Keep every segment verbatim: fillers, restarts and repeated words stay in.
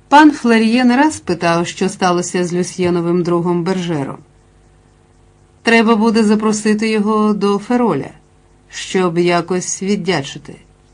Пан Флер'є не раз питав, що сталося з Люсьєновим другом Бержером. Треба буде запросити його до Фероля, щоб якось віддячити.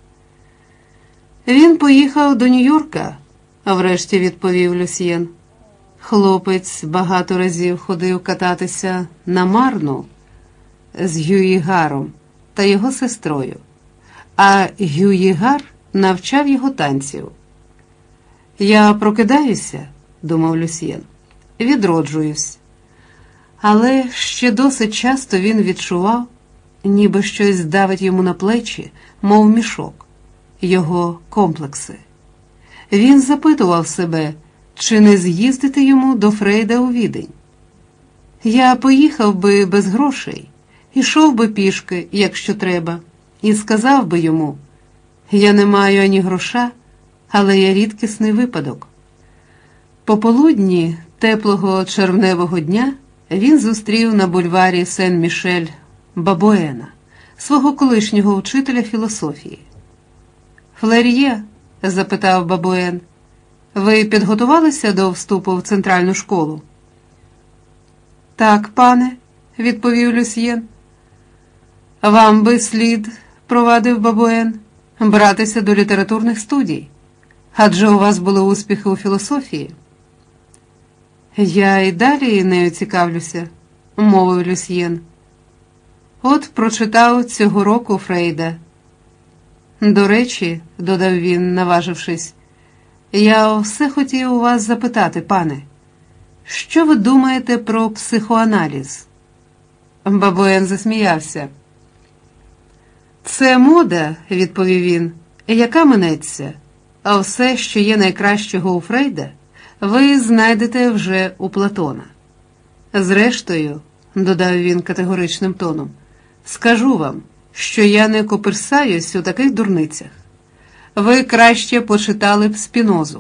Він поїхав до Нью-Йорка, врешті відповів Люсьєн. Хлопець багато разів ходив кататися на Марну з Гюїгаром та його сестрою, а Гюїгар навчав його танців. «Я прокидаюся», – думав Люсьєн, – «відроджуюсь». Але ще досить часто він відчував, ніби щось давить йому на плечі, мов мішок, його комплекси. Він запитував себе, чи не з'їздити йому до Фрейда у Відень. «Я поїхав би без грошей, ішов би пішки, якщо треба, і сказав би йому, я не маю ані гроша, але я рідкісний випадок». Пополудні теплого червневого дня він зустрів на бульварі Сен-Мішель Бабуена, свого колишнього вчителя філософії. «Флер'є», – запитав Бабуен, – «ви підготувалися до вступу в центральну школу?» «Так, пане», – відповів Люсьєн. «Вам би слід», – провадив Бабуен, – «братися до літературних студій, адже у вас були успіхи у філософії». «Я й далі нею цікавлюся», – мовив Люсьєн. «От прочитав цього року Фрейда. До речі», – додав він, наважившись, – «я все хотів у вас запитати, пане, що ви думаєте про психоаналіз?» Бабуен засміявся. «Це мода», – відповів він, – «яка минеться, а все, що є найкращого у Фрейда, ви знайдете вже у Платона. Зрештою», – додав він категоричним тоном, – «скажу вам, що я не коперсаюсь у таких дурницях. Ви краще почитали б Спінозу».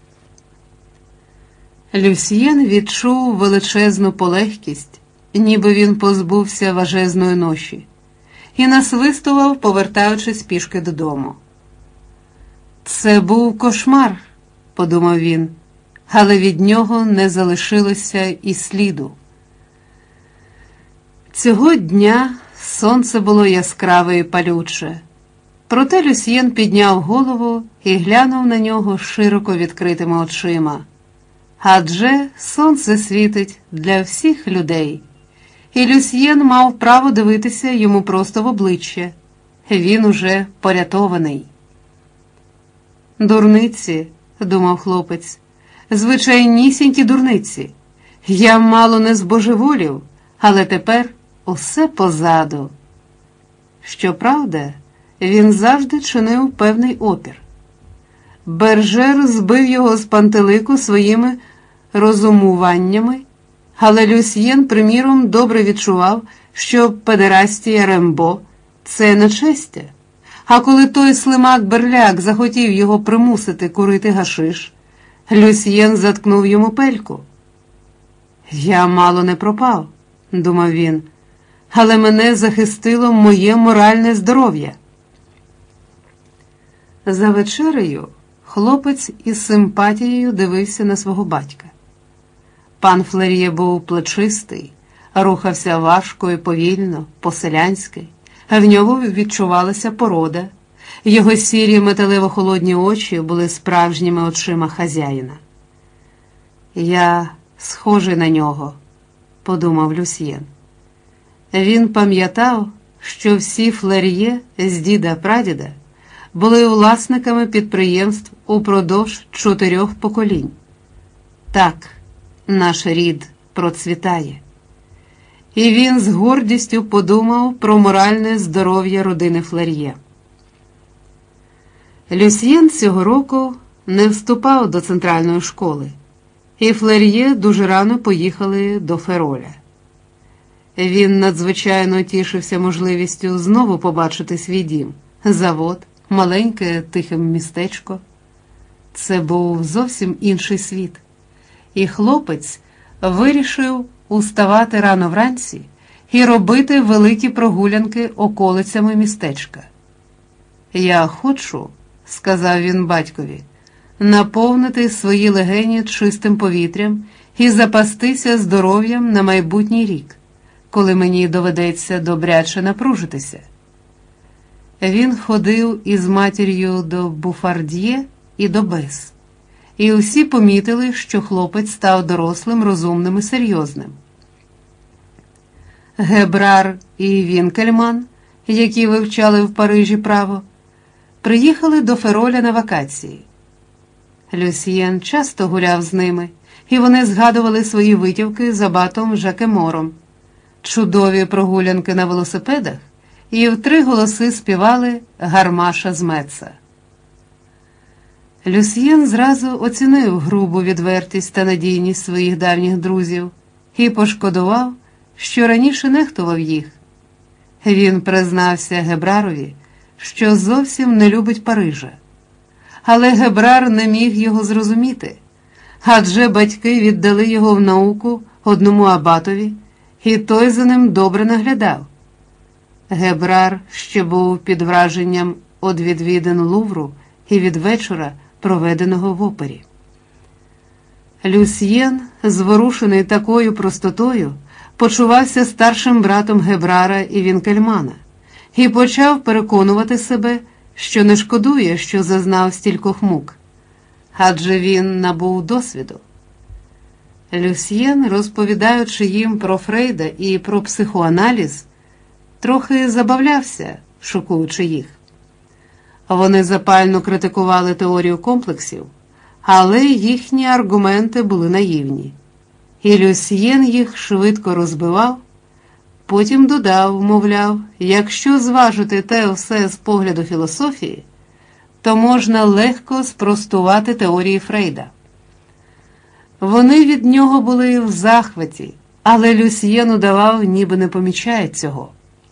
Люсьєн відчув величезну полегкість, ніби він позбувся важезної ноші, і насвистував, повертаючись пішки додому. «Це був кошмар», – подумав він, але від нього не залишилося і сліду. Цього дня сонце було яскраве і палюче, проте Люсьєн підняв голову і глянув на нього широко відкритими очима. Адже сонце світить для всіх людей, і Люсьєн мав право дивитися йому просто в обличчя. Він уже порятований. «Дурниці», – думав хлопець, – «звичайнісінькі дурниці. Я мало не збожеволів, але тепер усе позаду». Щоправда, він завжди чинив певний опір. Бержер збив його з пантелику своїми розумуваннями, але Люсьєн, приміром, добре відчував, що педерастія Рембо – це нечестя. А коли той слимак-берляк захотів його примусити курити гашиш, Люсьєн заткнув йому пельку. «Я мало не пропав», – думав він, – «але мене захистило моє моральне здоров'я». За вечерею хлопець із симпатією дивився на свого батька. Пан Флер'є був плечистий, рухався важко і повільно, по-селянськи, а в нього відчувалася порода. Його сірі металево-холодні очі були справжніми очима хазяїна. «Я схожий на нього», – подумав Люсьєн. Він пам'ятав, що всі Флер'є з діда-прадіда були власниками підприємств упродовж чотирьох поколінь. Так, наш рід процвітає. І він з гордістю подумав про моральне здоров'я родини Флер'є. Люсьєн цього року не вступав до центральної школи, і Флер'є дуже рано поїхали до Фероля. Він надзвичайно тішився можливістю знову побачити свій дім, завод, маленьке тихе містечко. Це був зовсім інший світ. І хлопець вирішив уставати рано вранці і робити великі прогулянки околицями містечка. «Я хочу», – сказав він батькові, наповнити свої легені чистим повітрям і запастися здоров'ям на майбутній рік, коли мені доведеться добряче напружитися. Він ходив із матір'ю до Буфард'є і до Бес, і усі помітили, що хлопець став дорослим, розумним і серйозним. Гебрар і Вінкельман, які вивчали в Парижі право, приїхали до Фероля на вакації. Люсьєн часто гуляв з ними, і вони згадували свої витівки з абатом Жакемором, чудові прогулянки на велосипедах, і в три голоси співали гармаша з Метса. Люсьєн зразу оцінив грубу відвертість та надійність своїх давніх друзів і пошкодував, що раніше нехтував їх. Він признався Гебрарові, що зовсім не любить Парижа. Але Гебрар не міг його зрозуміти, адже батьки віддали його в науку одному абатові, і той за ним добре наглядав. Гебрар ще був під враженням від відвідин Лувру і від вечора, проведеного в опері. Люсьєн, зворушений такою простотою, почувався старшим братом Гебрара і Вінкельмана і почав переконувати себе, що не шкодує, що зазнав стількох мук, адже він набув досвіду. Люсьєн, розповідаючи їм про Фрейда і про психоаналіз, трохи забавлявся, шокуючи їх. Вони запально критикували теорію комплексів, але їхні аргументи були наївні. І Люсьєн їх швидко розбивав, потім додав, мовляв, якщо зважити те все з погляду філософії, то можна легко спростувати теорії Фрейда. Вони від нього були в захваті, але Люсьєн удавав, ніби не помічає цього.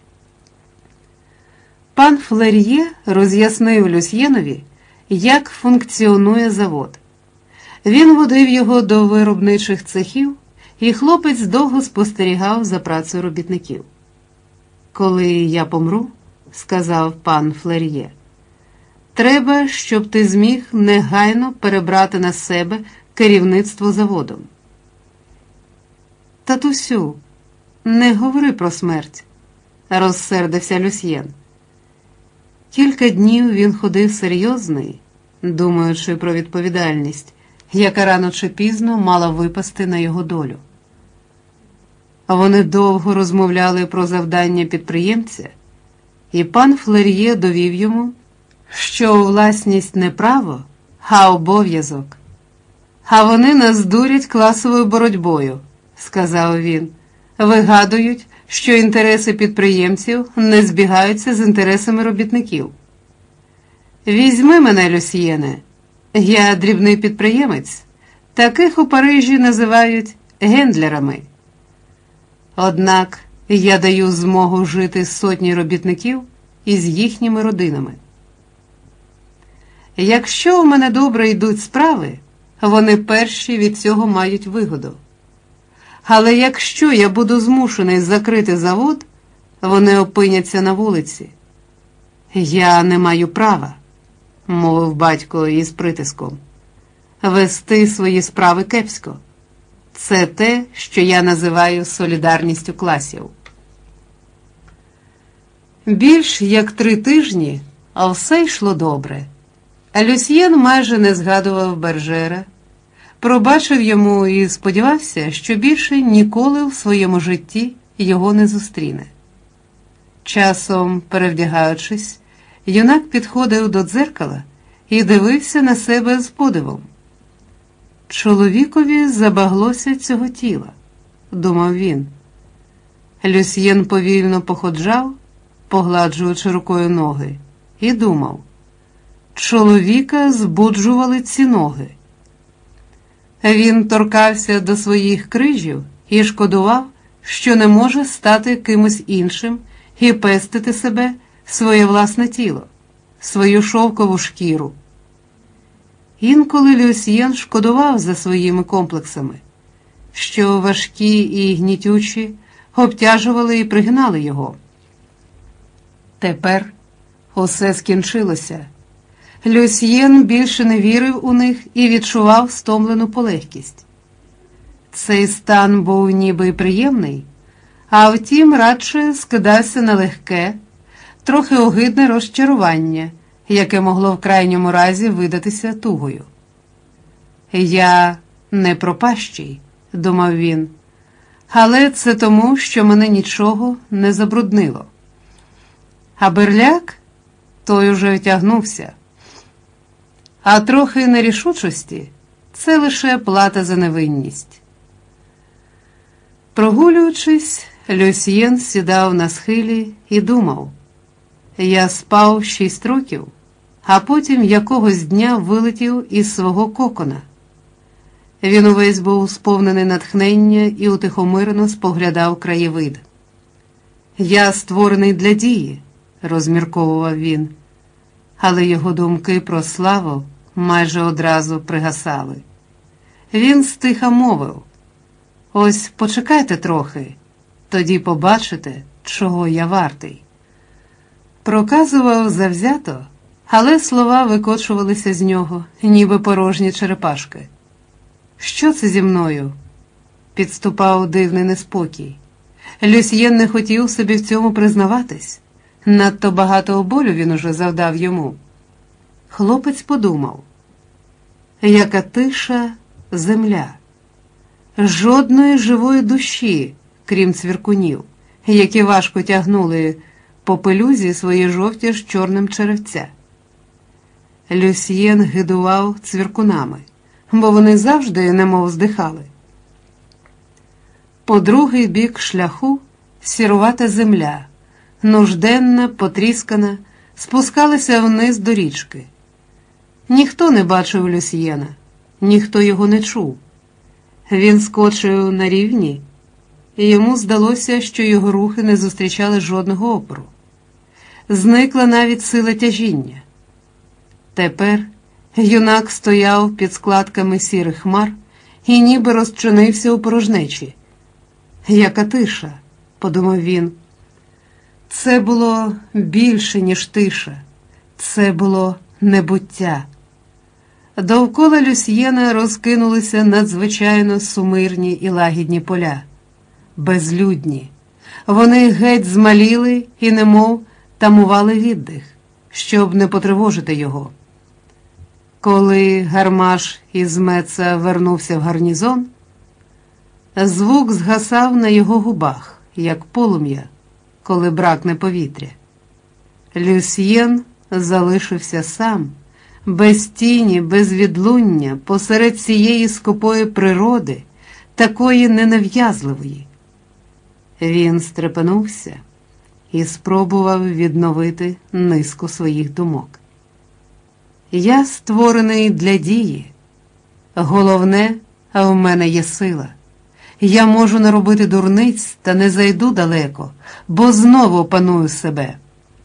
Пан Флер'є роз'яснив Люсьєнові, як функціонує завод. Він водив його до виробничих цехів, і хлопець довго спостерігав за працею робітників. «Коли я помру, – сказав пан Флер'є, – треба, щоб ти зміг негайно перебрати на себе керівництво заводом». «Татусю, не говори про смерть», – розсердився Люсьєн. Кілька днів він ходив серйозний, думаючи про відповідальність, яка рано чи пізно мала випасти на його долю. Вони довго розмовляли про завдання підприємця, і пан Флер'є довів йому, що власність не право, а обов'язок. «А вони нас дурять класовою боротьбою», – сказав він, – «вигадують, що інтереси підприємців не збігаються з інтересами робітників. Візьми мене, Люсьєне, я дрібний підприємець, таких у Парижі називають гендлерами. Однак я даю змогу жити сотні робітників із їхніми родинами. Якщо в мене добре йдуть справи, вони перші від цього мають вигоду. Але якщо я буду змушений закрити завод, вони опиняться на вулиці. Я не маю права, – мовив батько із притиском, – вести свої справи кепсько. Це те, що я називаю солідарністю класів». Більш як три тижні, а все йшло добре. Люсьєн майже не згадував Бержера, пробачив йому і сподівався, що більше ніколи в своєму житті його не зустріне. Часом, перевдягаючись, юнак підходив до дзеркала і дивився на себе з подивом. «Чоловікові забаглося цього тіла», – думав він. Люсьєн повільно походжав, погладжуючи рукою ноги, і думав: чоловіка збуджували ці ноги. Він торкався до своїх крижів і шкодував, що не може стати кимось іншим і пестити себе, своє власне тіло, свою шовкову шкіру. Інколи Люсьєн шкодував за своїми комплексами, що важкі і гнітючі обтяжували і пригинали його. Тепер усе скінчилося. Люсьєн більше не вірив у них і відчував стомлену полегкість. Цей стан був ніби й приємний, а втім радше скидався на легке, трохи огидне розчарування, яке могло в крайньому разі видатися тугою. «Я не пропащий», – думав він, – «але це тому, що мене нічого не забруднило». А Берляк? Той уже втягнувся. А трохи нерішучості – це лише плата за невинність. Прогулюючись, Люсьєн сідав на схилі і думав: «Я спав шість років, а потім якогось дня вилетів із свого кокона». Він увесь був сповнений натхнення і утихомирено споглядав краєвид. «Я створений для дії», – розмірковував він, але його думки про славу майже одразу пригасали. Він стиха мовив: «Ось почекайте трохи, тоді побачите, чого я вартий». Проказував завзято, але слова викочувалися з нього, ніби порожні черепашки. «Що це зі мною?» – підступав дивний неспокій. Люсьєн не хотів собі в цьому признаватись. Надто багато болю він уже завдав йому. Хлопець подумав: яка тиша земля. Жодної живої душі, крім цвіркунів, які важко тягнули по пелюзі свої жовті з чорним черевця. Люсьєн гидував цвіркунами, бо вони завжди немов здихали. По другий бік шляху сірувата земля, нужденна, потріскана, спускалася вниз до річки. Ніхто не бачив Люсьєна, ніхто його не чув. Він скочив на рівні, і йому здалося, що його рухи не зустрічали жодного опору. Зникла навіть сила тяжіння. Тепер юнак стояв під складками сірих хмар і ніби розчинився у порожнечі. «Яка тиша», – подумав він. Це було більше, ніж тиша. Це було небуття. Довкола Люсьєна розкинулися надзвичайно сумирні і лагідні поля. Безлюдні. Вони геть змаліли і немов тамували віддих, щоб не потривожити його. Коли Гармаш із Меца вернувся в гарнізон, звук згасав на його губах, як полум'я, коли бракне повітря. Люсьєн залишився сам, без тіні, без відлуння, посеред цієї скупої природи, такої ненав'язливої. Він стрепенувся і спробував відновити низку своїх думок. «Я створений для дії. Головне, а в мене є сила. Я можу наробити дурниць та не зайду далеко, бо знову опаную себе».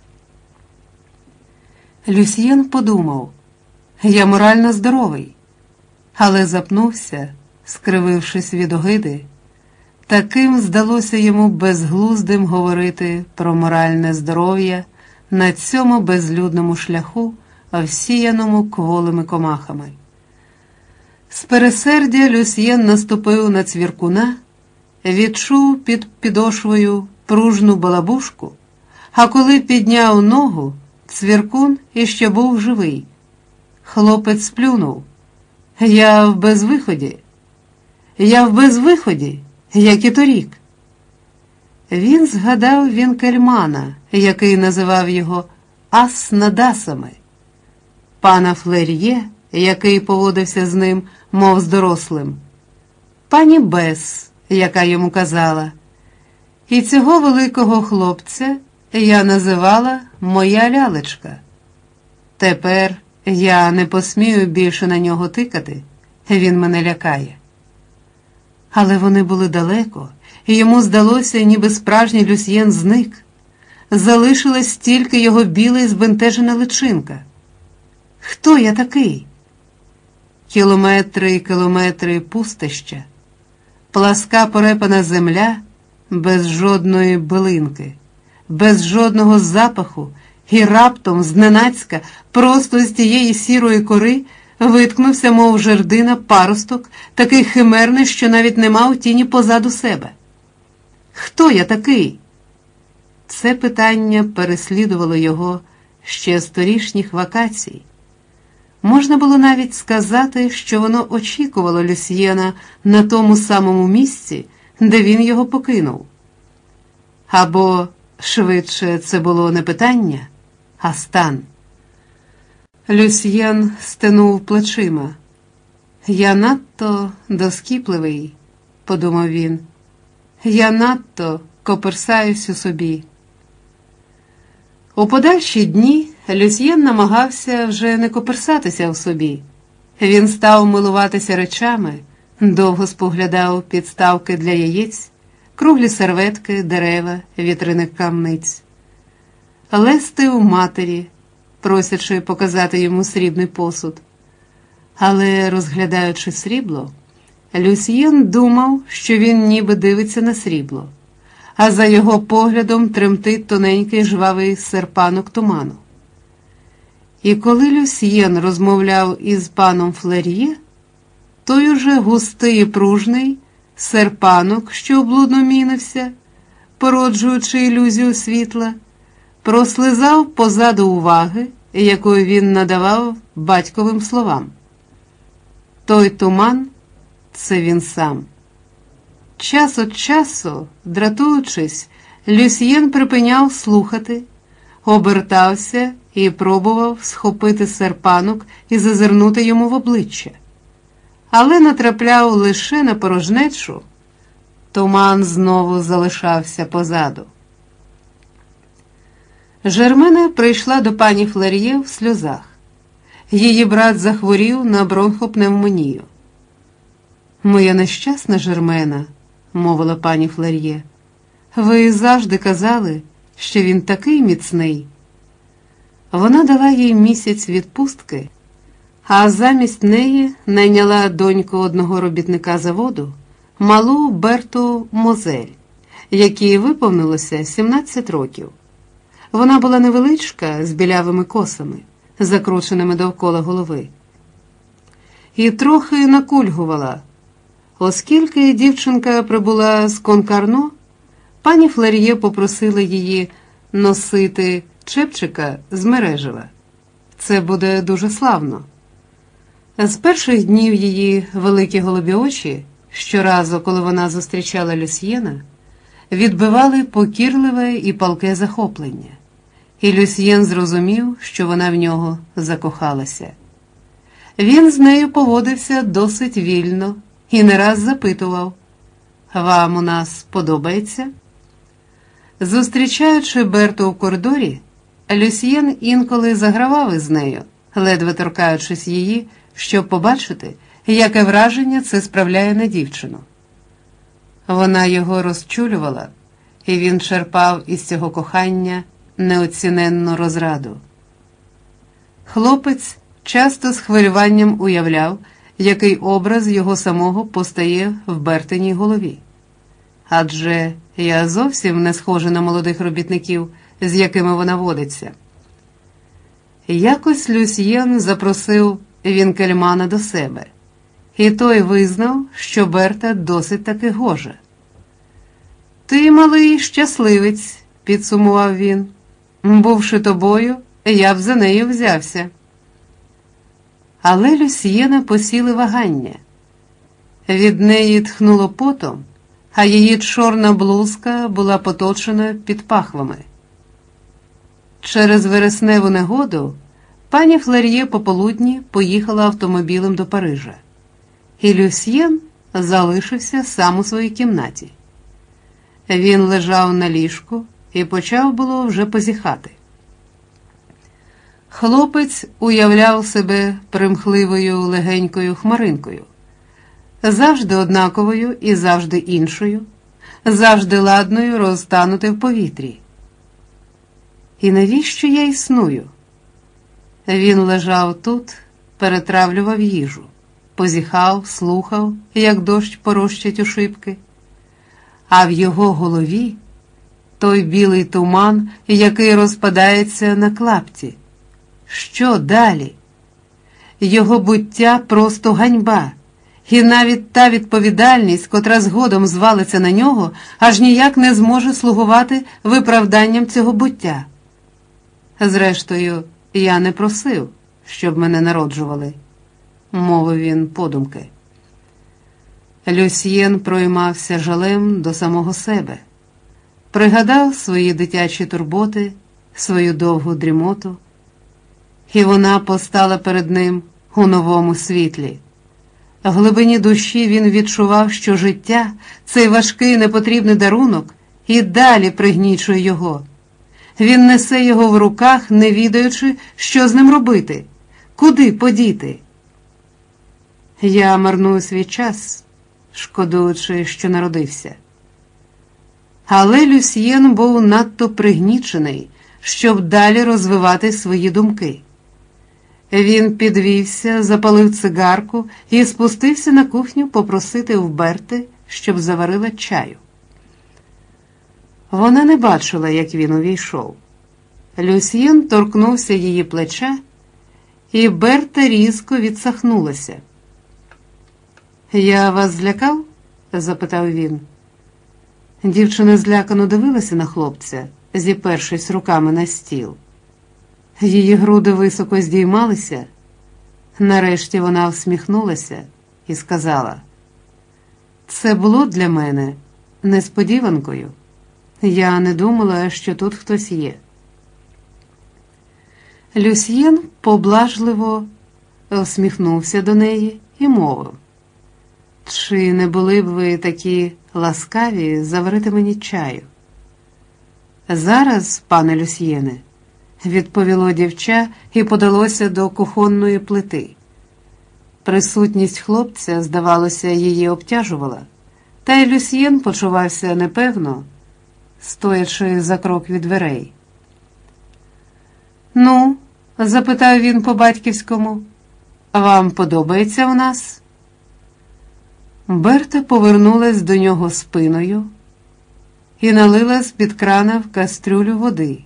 Люсьєн подумав: «Я морально здоровий», але запнувся, скривившись від огиди. Таким здалося йому безглуздим говорити про моральне здоров'я на цьому безлюдному шляху, всіяному кволими комахами. З пересердя Люсьєн наступив на цвіркуна, відчув під підошвою пружну балабушку, а коли підняв ногу, цвіркун іще був живий. Хлопець сплюнув: «Я в безвиході, я в безвиході, як і торік». Він згадав Вінкельмана, який називав його «ас над асами», пана Флер'є, який поводився з ним, мов з дорослим, пані Бес, яка йому казала: «І цього великого хлопця я називала моя лялечка. Тепер я не посмію більше на нього тикати, він мене лякає». Але вони були далеко, і йому здалося, ніби справжній Люсьєн зник. Залишилась тільки його біла і збентежена личинка. Хто я такий? Кілометри і кілометри пустища, пласка порепана земля без жодної билинки, без жодного запаху і раптом, зненацька, просто з тієї сірої кори виткнувся, мов жердина, паросток, такий химерний, що навіть не мав тіні позаду себе. «Хто я такий?» Це питання переслідувало його ще з торішніх вакацій. Можна було навіть сказати, що воно очікувало Люсьєна на тому самому місці, де він його покинув. Або, швидше, це було не питання, а стан. Люсьєн стенув плечима. «Я надто доскіпливий», – подумав він. «Я надто коперсаюсь у собі». У подальші дні Люсьєн намагався вже не коперсатися в собі. Він став милуватися речами, довго споглядав підставки для яєць, круглі серветки, дерева, вітряних камниць. Лестив матері, просячи показати йому срібний посуд. Але, розглядаючи срібло, Люсьєн думав, що він ніби дивиться на срібло, а за його поглядом тремтить тоненький жвавий серпанок туману. І коли Люсьєн розмовляв із паном Флер'є, той уже густий і пружний серпанок, що облудно мінився, породжуючи ілюзію світла, прослизав позаду уваги, якою він надавав батьковим словам. Той туман – це він сам. Час від часу, дратуючись, Люсьєн припиняв слухати, обертався і пробував схопити серпанок і зазирнути йому в обличчя. Але натрапляв лише на порожнечу, туман знову залишався позаду. Жермена прийшла до пані Флер'є в сльозах. Її брат захворів на бронхопневмонію. «Моя нещасна Жермена», – мовила пані Флер'є, – «ви завжди казали, що він такий міцний». Вона дала їй місяць відпустки, а замість неї найняла доньку одного робітника заводу, малу Берту Мозель, якій виповнилося сімнадцять років. Вона була невеличка, з білявими косами, закрученими довкола голови. І трохи накульгувала. Оскільки дівчинка прибула з Конкарно, пані Флер'є попросила її носити чепчика з мережева. Це буде дуже славно. З перших днів її великі голубі очі, щоразу, коли вона зустрічала Люсьєна, відбивали покірливе і палке захоплення. І Люсьєн зрозумів, що вона в нього закохалася. Він з нею поводився досить вільно і не раз запитував: «Вам у нас подобається?» Зустрічаючи Берту у коридорі, Люсьєн інколи загравав із нею, ледве торкаючись її, щоб побачити, яке враження це справляє на дівчину. Вона його розчулювала, і він черпав із цього кохання неоціненну розраду. Хлопець часто з хвилюванням уявляв, який образ його самого постає в Бертиній голові. Адже я зовсім не схожа на молодих робітників, з якими вона водиться. Якось Люсьєн запросив Вінкельмана до себе, і той визнав, що Берта досить таки гожа. «Ти, малий щасливець», – підсумував він. «Бувши тобою, я б за нею взявся». Але Люсьєна посіли вагання. Від неї тхнуло потом, а її чорна блузка була поточена під пахвами. Через вересневу негоду пані Флер'є пополудні поїхала автомобілем до Парижа, і Люсьєн залишився сам у своїй кімнаті. Він лежав на ліжку і почав було вже позіхати. Хлопець уявляв себе примхливою легенькою хмаринкою, завжди однаковою і завжди іншою, завжди ладною розтанути в повітрі. І навіщо я існую? Він лежав тут, перетравлював їжу, позіхав, слухав, як дощ порощить у шибки. А в його голові той білий туман, який розпадається на клапті. Що далі? Його буття просто ганьба, і навіть та відповідальність, котра згодом звалиться на нього, аж ніяк не зможе слугувати виправданням цього буття. Зрештою, я не просив, щоб мене народжували, мовив він подумки. Люсьєн проймався жалем до самого себе. Пригадав свої дитячі турботи, свою довгу дрімоту, і вона постала перед ним у новому світлі. В глибині душі він відчував, що життя, цей важкий непотрібний дарунок, і далі пригнічує його. Він несе його в руках, не відаючи, що з ним робити, куди подіти. Я марную свій час, шкодуючи, що народився. Але Люсьєн був надто пригнічений, щоб далі розвивати свої думки. Він підвівся, запалив цигарку і спустився на кухню попросити в Берти, щоб заварила чаю. Вона не бачила, як він увійшов. Люсьєн торкнувся її плеча, і Берта різко відсахнулася. «Я вас злякав?» – запитав він. Дівчина злякано дивилася на хлопця, зіпершись руками на стіл. Її груди високо здіймалися. Нарешті вона всміхнулася і сказала: «Це було для мене несподіванкою. Я не думала, що тут хтось є». Люсьєн поблажливо усміхнувся до неї і мовив: «Чи не були б ви такі ласкаві заварити мені чаю?» «Зараз, пане Люсьєне», – відповіло дівча і подалося до кухонної плити. Присутність хлопця, здавалося, її обтяжувала, та й Люсьєн почувався непевно, стоячи за крок від дверей. «Ну?» – запитав він по-батьківському. «Вам подобається у нас?» Берта повернулась до нього спиною і налила з-під крана в кастрюлю води.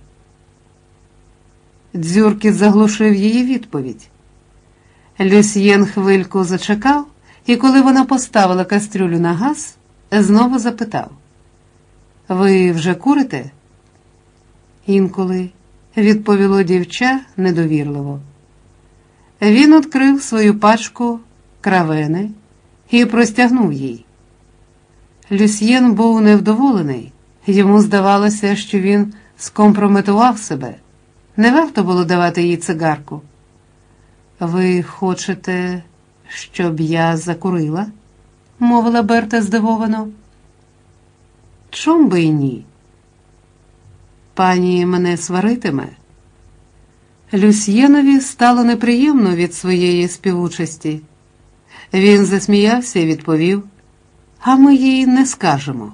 Дзюркіт заглушив її відповідь. Люсьєн хвильку зачекав, і коли вона поставила кастрюлю на газ, знову запитав: «Ви вже курите?» «Інколи», – відповіло дівча недовірливо. Він відкрив свою пачку кравени і простягнув їй. Люсьєн був невдоволений. Йому здавалося, що він скомпрометував себе. Не варто було давати їй цигарку. «Ви хочете, щоб я закурила?» – мовила Берта здивовано. «Чом би й ні? Пані мене сваритиме?» Люсьєнові стало неприємно від своєї співучасті. Він засміявся і відповів: «А ми їй не скажемо».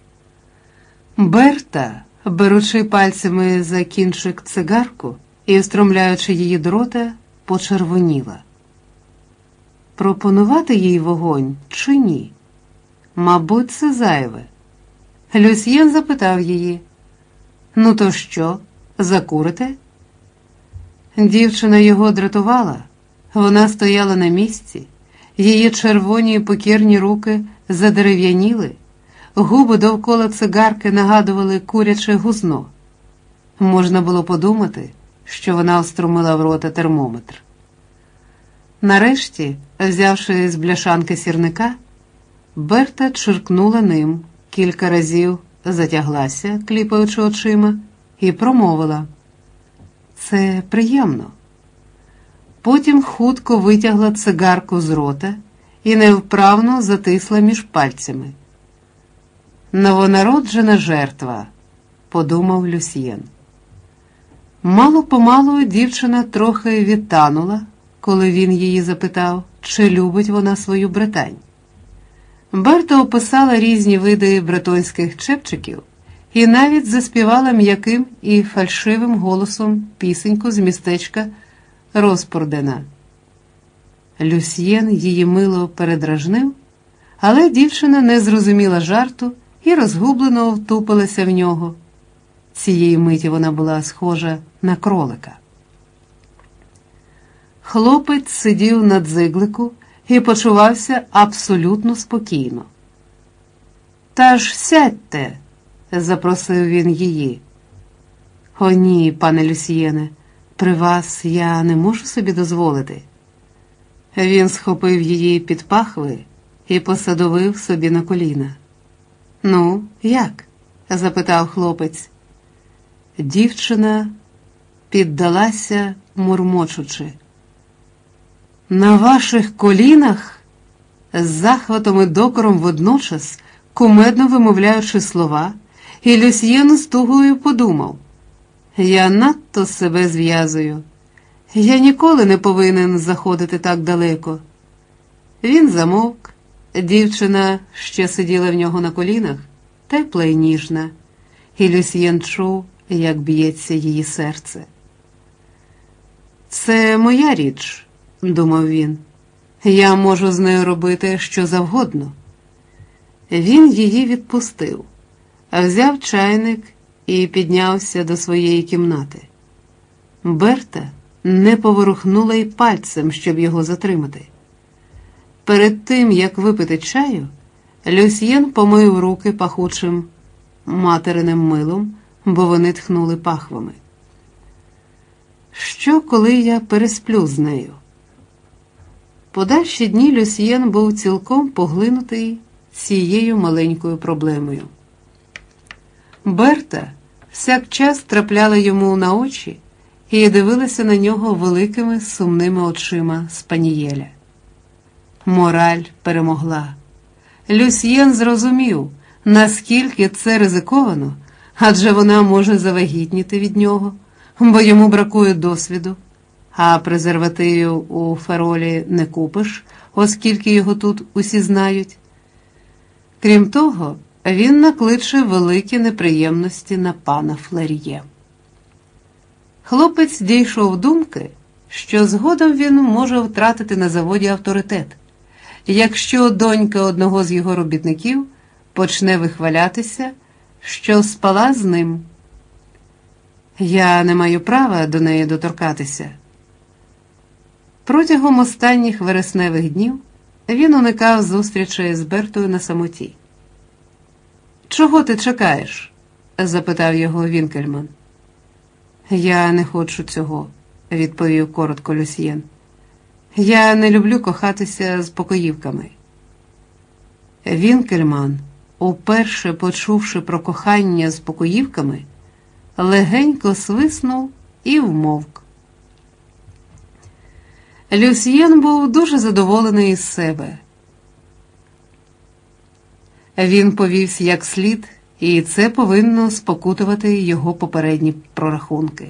Берта, беручи пальцями за кінчик цигарку і встромляючи її до рота, почервоніла. Пропонувати їй вогонь чи ні? Мабуть, це зайве. Люсьєн запитав її: «Ну то що, закурите?» Дівчина його дратувала. Вона стояла на місці, її червоні покірні руки задерев'яніли, губи довкола цигарки нагадували куряче гузно. Можна було подумати, що вона встромила в рота термометр. Нарешті, взявши з бляшанки сірника, Берта чиркнула ним, кілька разів затяглася, кліпаючи очима, і промовила: «Це приємно». Потім хутко витягла цигарку з рота і невправно затисла між пальцями. «Новонароджена жертва», – подумав Люсьєн. Мало-помалу дівчина трохи відтанула, коли він її запитав, чи любить вона свою Британь. Берта описала різні види бретонських чепчиків і навіть заспівала м'яким і фальшивим голосом пісеньку з містечка Розпордена. Люсьєн її мило передражнив, але дівчина не зрозуміла жарту і розгублено втупилася в нього. Цієї миті вона була схожа на кролика. Хлопець сидів на дзиглику і почувався абсолютно спокійно. «Та ж сядьте», – запросив він її. «О ні, пане Люсьєне, при вас я не можу собі дозволити». Він схопив її під пахви і посадовив собі на коліна. «Ну, як?» – запитав хлопець. Дівчина піддалася, мурмочучи. «На ваших колінах?» З захватом і докором водночас, кумедно вимовляючи слова, і Люсьєн з тугою подумав: «Я надто себе зв'язую. Я ніколи не повинен заходити так далеко». Він замовк. Дівчина ще сиділа в нього на колінах, тепла й ніжна, і Люсьєн чув, як б'ється її серце. «Це моя річ», – думав він. «Я можу з нею робити що завгодно». Він її відпустив, взяв чайник і піднявся до своєї кімнати. Берта не поворухнула й пальцем, щоб його затримати. Перед тим, як випити чаю, Люсьєн помив руки пахучим материним милом, бо вони тхнули пахвами. Що, коли я пересплю з нею? Подальші дні Люсьєн був цілком поглинутий цією маленькою проблемою. Берта всякчас трапляла йому на очі і дивилася на нього великими сумними очима спанієля. Мораль перемогла. Люсьєн зрозумів, наскільки це ризиковано, адже вона може завагітніти від нього, бо йому бракує досвіду, а презервативів у Феролі не купиш, оскільки його тут усі знають. Крім того, він накличе великі неприємності на пана Флер'є. Хлопець дійшов думки, що згодом він може втратити на заводі авторитет, якщо донька одного з його робітників почне вихвалятися, що спала з ним. Я не маю права до неї доторкатися. Протягом останніх вересневих днів він уникав зустрічей з Бертою на самоті. «Чого ти чекаєш?» – запитав його Вінкельман. «Я не хочу цього», – відповів коротко Люсьєн. «Я не люблю кохатися з покоївками». Вінкельман, уперше почувши про кохання з покоївками, легенько свиснув і вмовк. Люсьєн був дуже задоволений із себе. Він повівся як слід, і це повинно спокутувати його попередні прорахунки.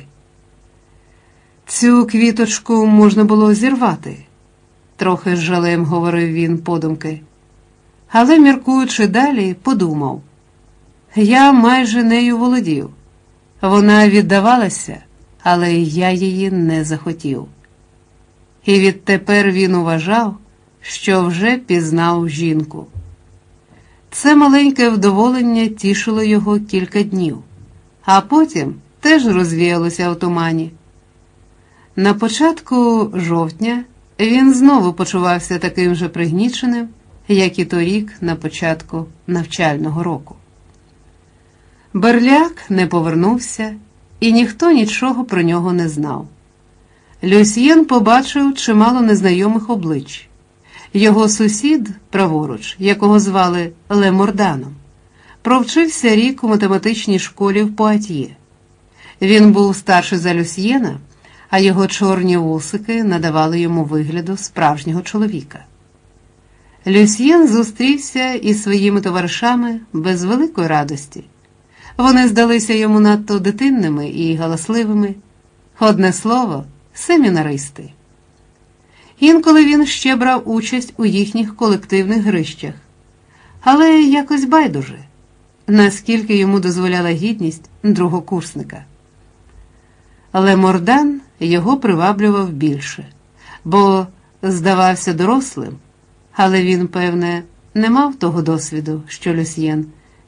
«Цю квіточку можна було зірвати», – трохи з жалем говорив він подумки. Але, міркуючи далі, подумав: «Я майже нею володів. Вона віддавалася, але я її не захотів». І відтепер він вважав, що вже пізнав жінку. Це маленьке вдоволення тішило його кілька днів, а потім теж розвіялося в тумані. На початку жовтня він знову почувався таким же пригніченим, як і торік на початку навчального року. Берляк не повернувся, і ніхто нічого про нього не знав. Люсьєн побачив чимало незнайомих облич. Його сусід, праворуч, якого звали Леморданом, провчився рік у математичній школі в Пуатьє. Він був старший за Люсьєна, а його чорні вусики надавали йому вигляду справжнього чоловіка. Люсьєн зустрівся із своїми товаришами без великої радості. Вони здалися йому надто дитинними і галасливими. Одне слово – семінаристи. Інколи він ще брав участь у їхніх колективних грищах, але якось байдуже, наскільки йому дозволяла гідність другокурсника. Лемордан його приваблював більше, бо здавався дорослим, але він, певне, не мав того досвіду, що Люсьєн,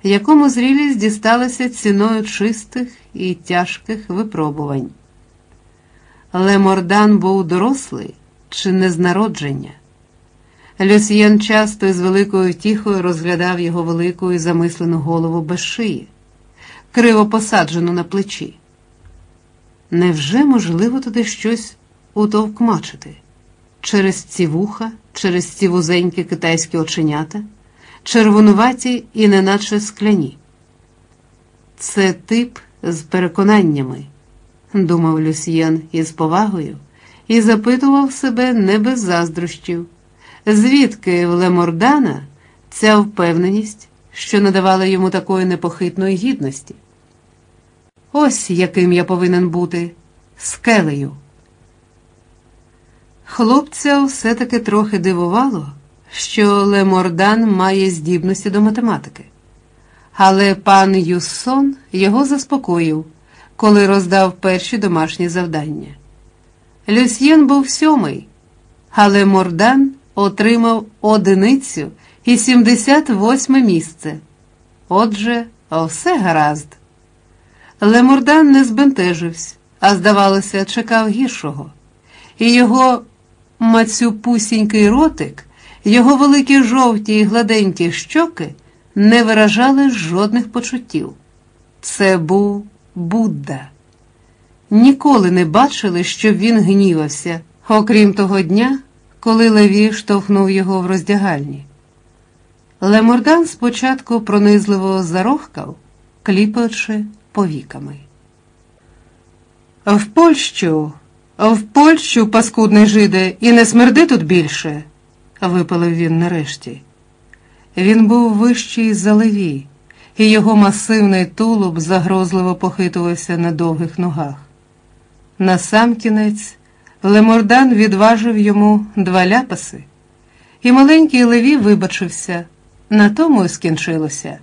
якому зрілість дісталася ціною чистих і тяжких випробувань. Лемордан був дорослий чи не з народження. Люсьєн часто і з великою втіхою розглядав його велику і замислену голову без шиї, криво посаджену на плечі. Невже можливо туди щось утовкмачити? Через ці вуха, через ці вузенькі китайські оченята, червонуваті і неначе скляні. Це тип з переконаннями, думав Люсьєн із повагою, і запитував себе не без заздрощів, звідки в Лемордана ця впевненість, що надавала йому такої непохитної гідності. Ось яким я повинен бути – скелею. Хлопця все-таки трохи дивувало, що Лемордан має здібності до математики. Але пан Юссон його заспокоїв, коли роздав перші домашні завдання. Люсьєн був сьомий, а Лемордан отримав одиницю і сімдесят восьме місце. Отже, все гаразд. Лемордан не збентежився, а, здавалося, чекав гіршого. І його мацюпусінький ротик, його великі жовті і гладенькі щоки не виражали жодних почуттів. Це був Будда. Ніколи не бачили, щоб він гнівався, окрім того дня, коли Леві штовхнув його в роздягальні. Лемордан спочатку пронизливо зарохкав, кліпаючи повіками. «В Польщу, в Польщу, паскудний жиде, і не смерди тут більше!» – випалив він нарешті. Він був вищий за Леві, і його масивний тулуб загрозливо похитувався на довгих ногах. Насамкінець Лемордан відважив йому два ляпаси, і маленький Леві вибачився, на тому й скінчилося.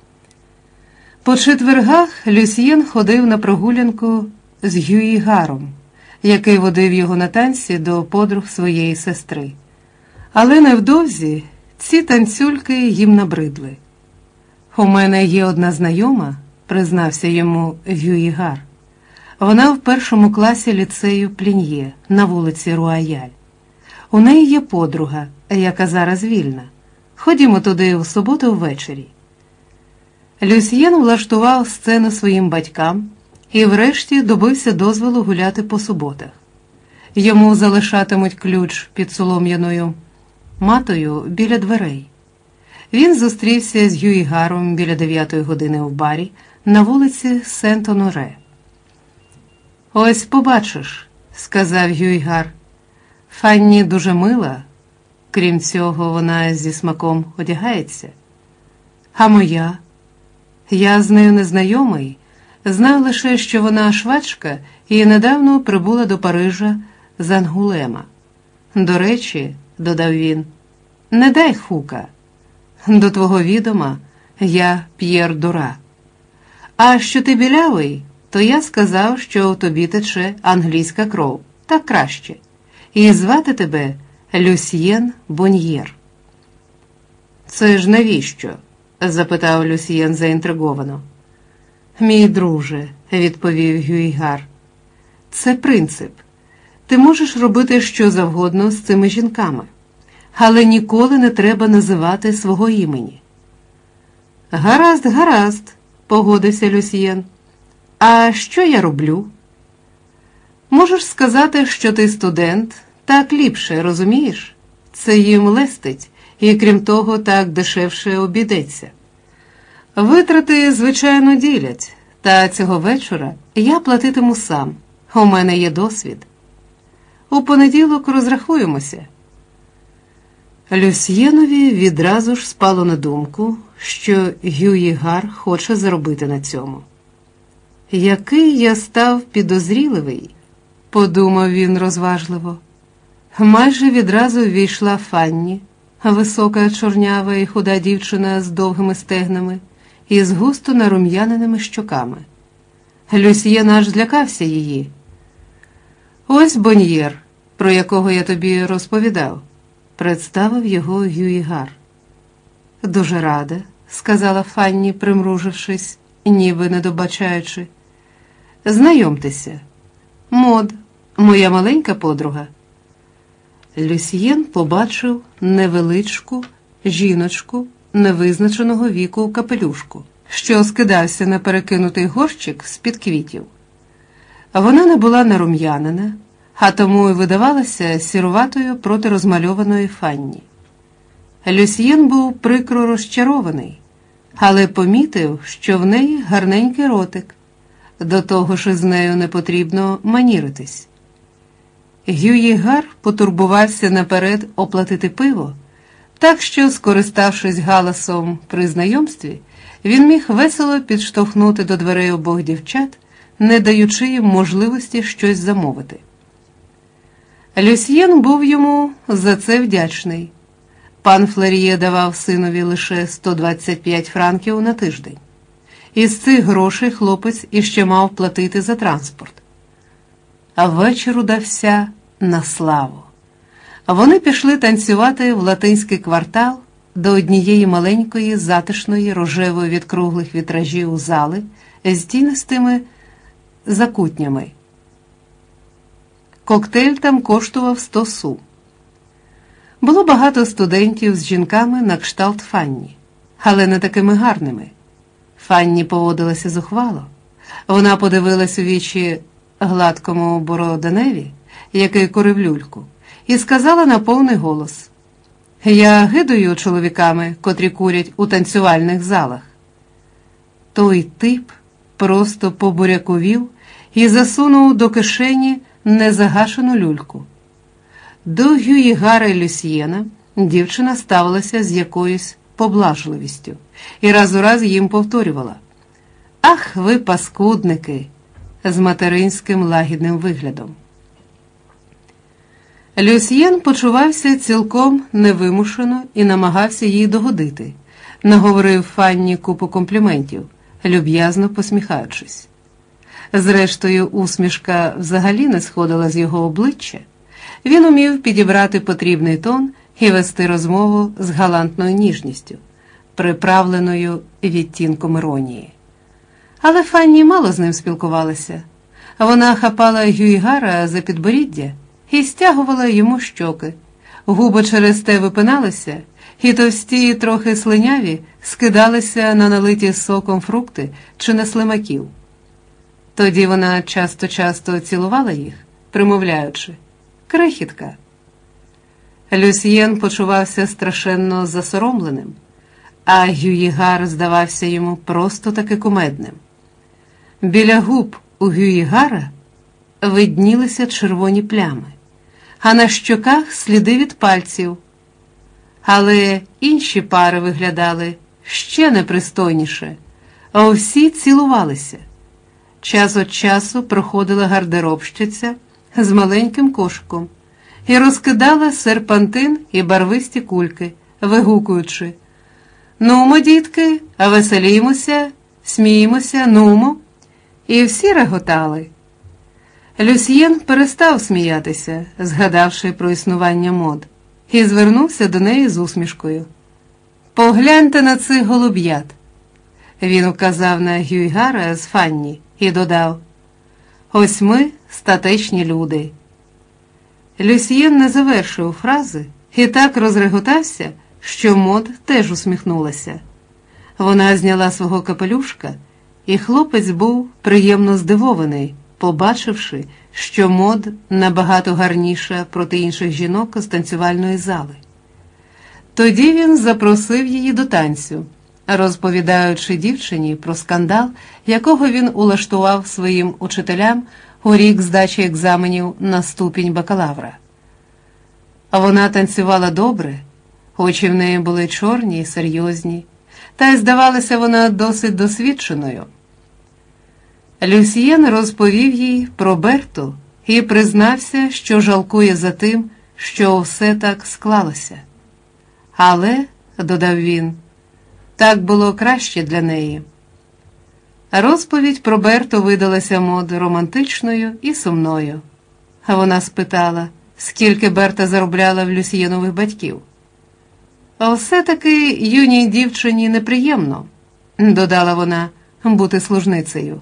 По четвергах Люсьєн ходив на прогулянку з Гюїгаром, який водив його на танці до подруг своєї сестри. Але невдовзі ці танцюльки їм набридли. «У мене є одна знайома», – признався йому Гюїгар. «Вона в першому класі ліцею Плін'є на вулиці Руаяль. У неї є подруга, яка зараз вільна. Ходімо туди в суботу ввечері». Люсьєн влаштував сцену своїм батькам і врешті добився дозволу гуляти по суботах. Йому залишатимуть ключ під солом'яною матою біля дверей. Він зустрівся з Гюїгаром біля дев'ятої години в барі на вулиці Сент-Оноре. «Ось побачиш», – сказав Гюїгар. «Фанні дуже мила, крім цього вона зі смаком одягається. А моя? Я з нею не знайомий, знав лише, що вона швачка і недавно прибула до Парижа з Ангулема. До речі, – додав він, – не дай хука. До твого відома я П'єр Дура. А що ти білявий, то я сказав, що у тобі тече англійська кров, так краще. І звати тебе Люсьєн Боньєр». «Це ж навіщо?» – запитав Люсьєн заінтриговано. «Мій друже», – відповів Гюїгар, – «це принцип. Ти можеш робити що завгодно з цими жінками, але ніколи не треба називати свого імені». «Гаразд, гаразд», – погодився Люсьєн. «А що я роблю?» «Можеш сказати, що ти студент, так ліпше, розумієш? Це їм лестить, і крім того, так дешевше обійдеться. Витрати, звичайно, ділять, та цього вечора я платитиму сам, у мене є досвід. У понеділок розрахуємося». Люсьєнові відразу ж спало на думку, що Гюїгар хоче заробити на цьому. «Який я став підозріливий», – подумав він розважливо. Майже відразу ввійшла Фанні, висока, чорнява і худа дівчина з довгими стегнами і з густо нарум'яненими щоками. Люсьєн аж злякався її. «Ось Боньєр, про якого я тобі розповідав», – представив його Гюїгар. «Дуже рада», сказала Фанні, примружившись, ніби не добачаючи. Знайомтеся, Мод, моя маленька подруга. Люсьєн побачив невеличку жіночку невизначеного віку у капелюшку, що скидався на перекинутий горщик з-під квітів. Вона не була нарум'янена, а тому й видавалася сіруватою проти розмальованої Фанні. Люсьєн був прикро розчарований, але помітив, що в неї гарненький ротик. До того ж із нею не потрібно маніритись. Гюї Гар потурбувався наперед оплатити пиво, так що, скориставшись галасом при знайомстві, він міг весело підштовхнути до дверей обох дівчат, не даючи їм можливості щось замовити. Люсьєн був йому за це вдячний. Пан Флер'є давав синові лише сто двадцять п'ять франків на тиждень. Із цих грошей хлопець іще мав платити за транспорт. А вечір удався на славу. Вони пішли танцювати в латинський квартал до однієї маленької, затишної, рожевої від круглих вітражів зали з тінистими закутнями. Коктейль там коштував сто су. Було багато студентів з жінками на кшталт Фанні, але не такими гарними. Фанні поводилася зухвало. Вона подивилась у вічі гладкому бороденеві, який курив люльку, і сказала на повний голос: «Я гидую чоловіками, котрі курять у танцювальних залах». Той тип просто побуряковів і засунув до кишені незагашену люльку. До Гюї Гара і Люсьєна дівчина ставилася з якоюсь поблажливістю і раз у раз їм повторювала: «Ах, ви паскудники!» з материнським лагідним виглядом. Люсьєн почувався цілком невимушено і намагався їй догодити. Наговорив Фанні купу компліментів, люб'язно посміхаючись. Зрештою, усмішка взагалі не сходила з його обличчя. Він умів підібрати потрібний тон і вести розмову з галантною ніжністю, приправленою відтінком іронії. Але Фанні мало з ним спілкувалася. Вона хапала Гюї Гара за підборіддя і стягувала йому щоки. Губи через те випиналися, і товсті, трохи слиняві, скидалися на налиті соком фрукти чи на слимаків. Тоді вона часто-часто цілувала їх, примовляючи: «Крихітка». Люсьєн почувався страшенно засоромленим, а Гюї Гар здавався йому просто таки кумедним. Біля губ у Гюї Гара виднілися червоні плями, а на щоках сліди від пальців. Але інші пари виглядали ще непристойніше, а всі цілувалися. Час від часу проходила гардеробщиця з маленьким кошиком і розкидала серпантин і барвисті кульки, вигукуючи: «Нумо, дітки, веселімося, сміємося, нумо». І всі реготали. Люсьєн перестав сміятися, згадавши про існування Мод, і звернувся до неї з усмішкою. «Погляньте на цих голуб'ят». Він указав на Гюї Гара з Фанні і додав: «Ось ми статечні люди». Люсьєн не завершив фрази і так розреготався, що Мод теж усміхнулася. Вона зняла свого капелюшка, і хлопець був приємно здивований, побачивши, що Мод набагато гарніша проти інших жінок з танцювальної зали. Тоді він запросив її до танцю, розповідаючи дівчині про скандал, якого він улаштував своїм учителям у рік здачі екзаменів на ступінь бакалавра. Вона танцювала добре, очі в неї були чорні і серйозні, та й здавалася вона досить досвідченою. Люсьєн розповів їй про Берту і признався, що жалкує за тим, що все так склалося. Але, додав він, так було краще для неї. Розповідь про Берту видалася Мод романтичною і сумною. А вона спитала, скільки Берта заробляла в Люсьєнових батьків. А все-таки юній дівчині неприємно, додала вона, бути служницею.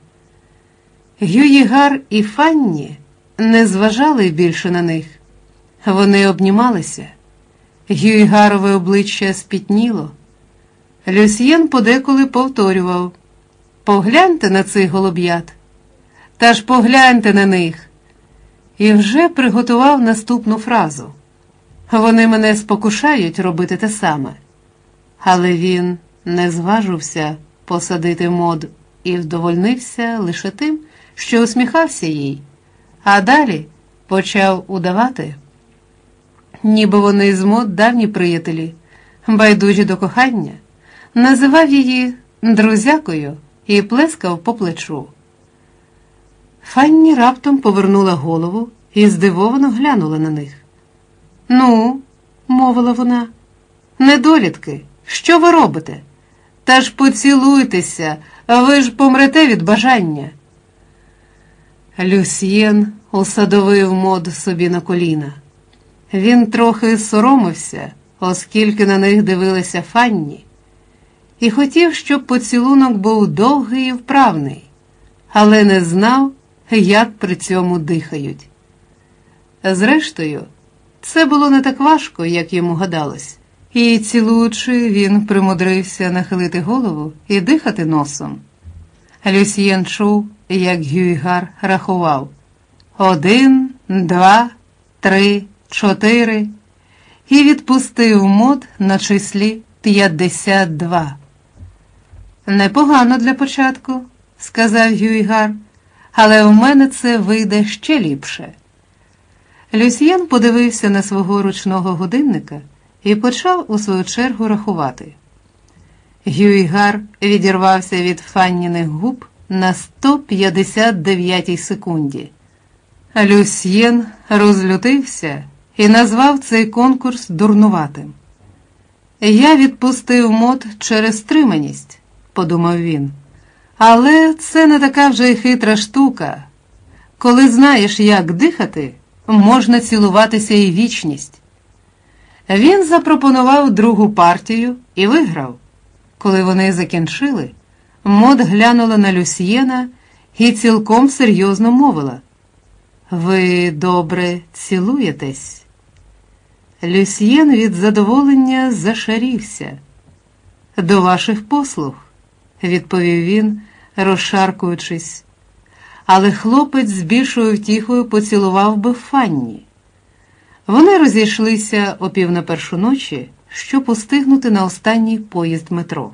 Гюїгар і Фанні не зважали більше на них. Вони обнімалися. Гюїгарове обличчя спітніло. Люсьєн подеколи повторював: «Погляньте на цих голуб'ят! Та ж погляньте на них!» І вже приготував наступну фразу: «Вони мене спокушають робити те саме». Але він не зважився посадити Мод і вдовольнився лише тим, що усміхався їй, а далі почав удавати, ніби вони з Мод давні приятелі, байдужі до кохання, називав її друзякою і плескав по плечу. Фанні раптом повернула голову і здивовано глянула на них. «Ну, – мовила вона, – недолітки, що ви робите? Та ж поцілуйтеся, ви ж помрете від бажання». Люсьєн усадовив Мод собі на коліна. Він трохи соромився, оскільки на них дивилася Фанні, і хотів, щоб поцілунок був довгий і вправний, але не знав, як при цьому дихають. Зрештою, це було не так важко, як йому гадалось, і, цілуючи, він примудрився нахилити голову і дихати носом. Люсьєн чув, як Гюйгар рахував: один, два, три, чотири, і відпустив Мод на числі п'ятдесят два. «Непогано для початку», – сказав Гюйгар, – «але в мене це вийде ще ліпше». Люсьєн подивився на свого ручного годинника і почав у свою чергу рахувати. Гюйгар відірвався від Фанніних губ на сто п'ятдесят дев'ятій секунді. Люсьєн розлютився і назвав цей конкурс дурнуватим. «Я відпустив Мод через стриманість», – подумав він. «Але це не така вже й хитра штука. Коли знаєш, як дихати, можна цілуватися і вічність». Він запропонував другу партію і виграв. Коли вони закінчили, Мод глянула на Люсьєна і цілком серйозно мовила: «Ви добре цілуєтесь». Люсьєн від задоволення зашарівся. «До ваших послуг», – відповів він, розшаркуючись. Але хлопець з більшою втіхою поцілував би Фанні. Вони розійшлися о пів на першу ночі, щоб устигнути на останній поїзд метро.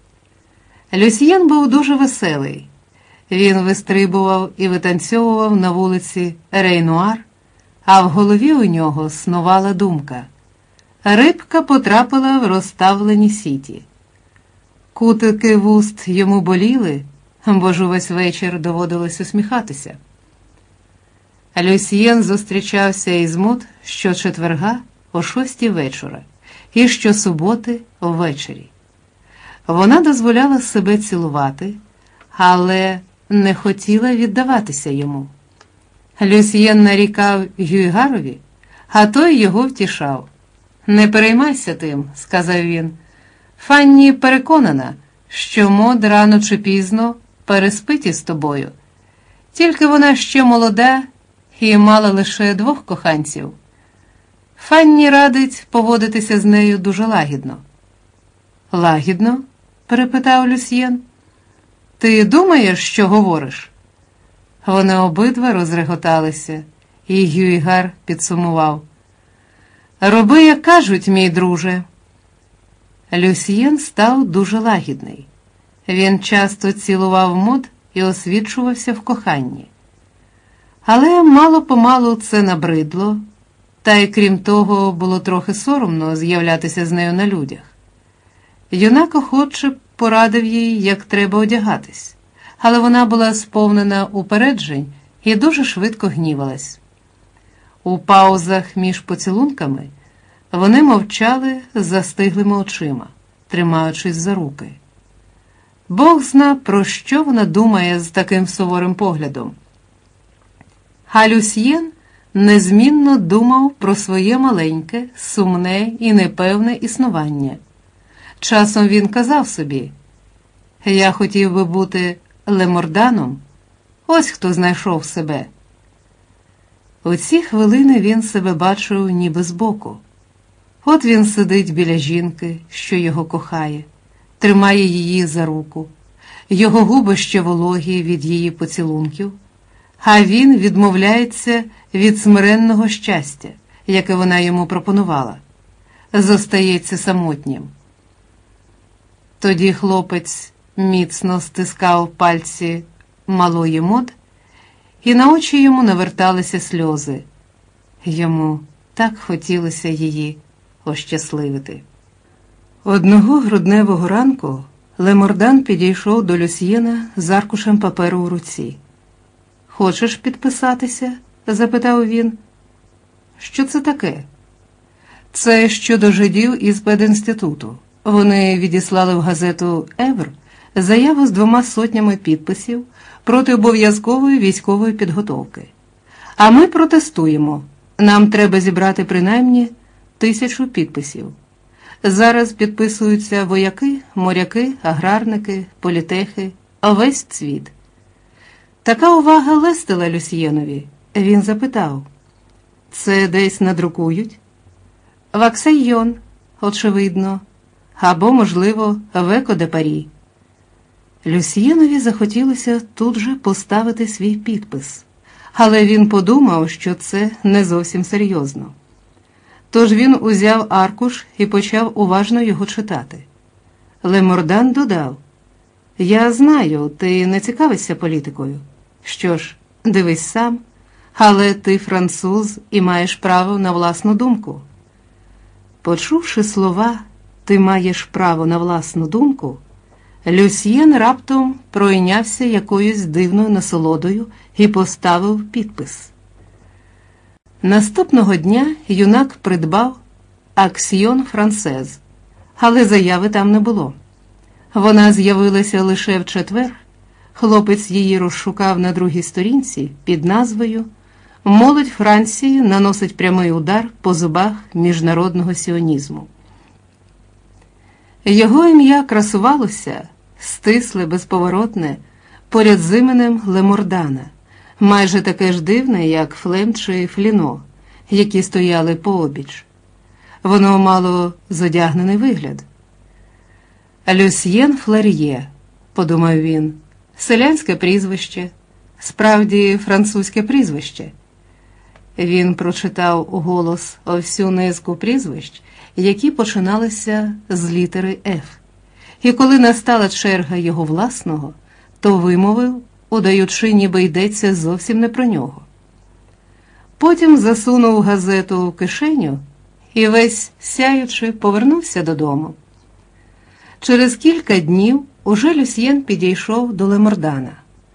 Люсьєн був дуже веселий. Він вистрибував і витанцьовував на вулиці Рейнуар, а в голові у нього снувала думка. Рибка потрапила в розставлені сіті. Кутики вуст йому боліли, бо ж увесь вечір доводилось усміхатися. Люсьєн зустрічався із Мод щочетверга о шостій вечора і щосуботи ввечері. Вона дозволяла себе цілувати, але не хотіла віддаватися йому. Люсьєн нарікав Гюйгарові, а той його втішав. «Не переймайся тим», – сказав він. «Фанні переконана, що Мод рано чи пізно переспить із тобою. Тільки вона ще молода і мала лише двох коханців. Фанні радить поводитися з нею дуже лагідно». «Лагідно?» – перепитав Люсьєн. «Ти думаєш, що говориш?» Вони обидва розреготалися, і Гюйгар підсумував: «Роби, як кажуть, мій друже». Люсьєн став дуже лагідний. Він часто цілував Мод і освічувався в коханні. Але мало-помалу це набридло, та й крім того було трохи соромно з'являтися з нею на людях. Юнак охоче порадив їй, як треба одягатись, але вона була сповнена упереджень і дуже швидко гнівалась. У паузах між поцілунками вони мовчали з застиглими очима, тримаючись за руки. Бог зна, про що вона думає з таким суворим поглядом. А Люсьєн незмінно думав про своє маленьке, сумне і непевне існування. Часом він казав собі: «Я хотів би бути Леморданом, ось хто знайшов себе». У ці хвилини він себе бачив ніби збоку. От він сидить біля жінки, що його кохає, тримає її за руку, його губи ще вологі від її поцілунків, а він відмовляється від смиренного щастя, яке вона йому пропонувала, зостається самотнім. Тоді хлопець міцно стискав пальці малої Мод, і на очі йому наверталися сльози. Йому так хотілося її ощасливити. Одного грудневого ранку Лемордан підійшов до Люсьєна з аркушем паперу у руці. «Хочеш підписатися?» – запитав він. «Що це таке?» «Це щодо жидів із педінституту. Вони відіслали в газету «Евр» заяву з двома сотнями підписів проти обов'язкової військової підготовки. А ми протестуємо. Нам треба зібрати принаймні тисячу підписів. Зараз підписуються вояки, моряки, аграрники, політехи, весь світ». Така увага лестила Люсьєнові. Він запитав: «Це десь надрукують?» «Ваксеййон, очевидно, або, можливо, в Еко де Парі». Люсьєнові захотілося тут же поставити свій підпис, але він подумав, що це не зовсім серйозно. Тож він узяв аркуш і почав уважно його читати. Лемордан додав: «Я знаю, ти не цікавишся політикою. Що ж, дивись сам, але ти француз і маєш право на власну думку». Почувши слова «ти маєш право на власну думку», Люсьєн раптом пройнявся якоюсь дивною насолодою і поставив підпис. Наступного дня юнак придбав «Аксьйон Франсез», але заяви там не було. Вона з'явилася лише в четвер. Хлопець її розшукав на другій сторінці під назвою «Молодь Франції наносить прямий удар по зубах міжнародного сіонізму». Його ім'я красувалося, стисле, безповоротне, поряд з іменем Лемордана, майже таке ж дивне, як Флем чи Фліно, які стояли пообіч. Воно мало зодягнений вигляд. «Люсьєн Флер'є», – подумав він, – селянське прізвище, справді французьке прізвище. Він прочитав уголос всю низку прізвищ, які починалися з літери «Ф». І коли настала черга його власного, то вимовив, удаючи, ніби йдеться зовсім не про нього. Потім засунув газету в кишеню і весь сяючи повернувся додому. Через кілька днів уже Люсьєн підійшов до Лемордана.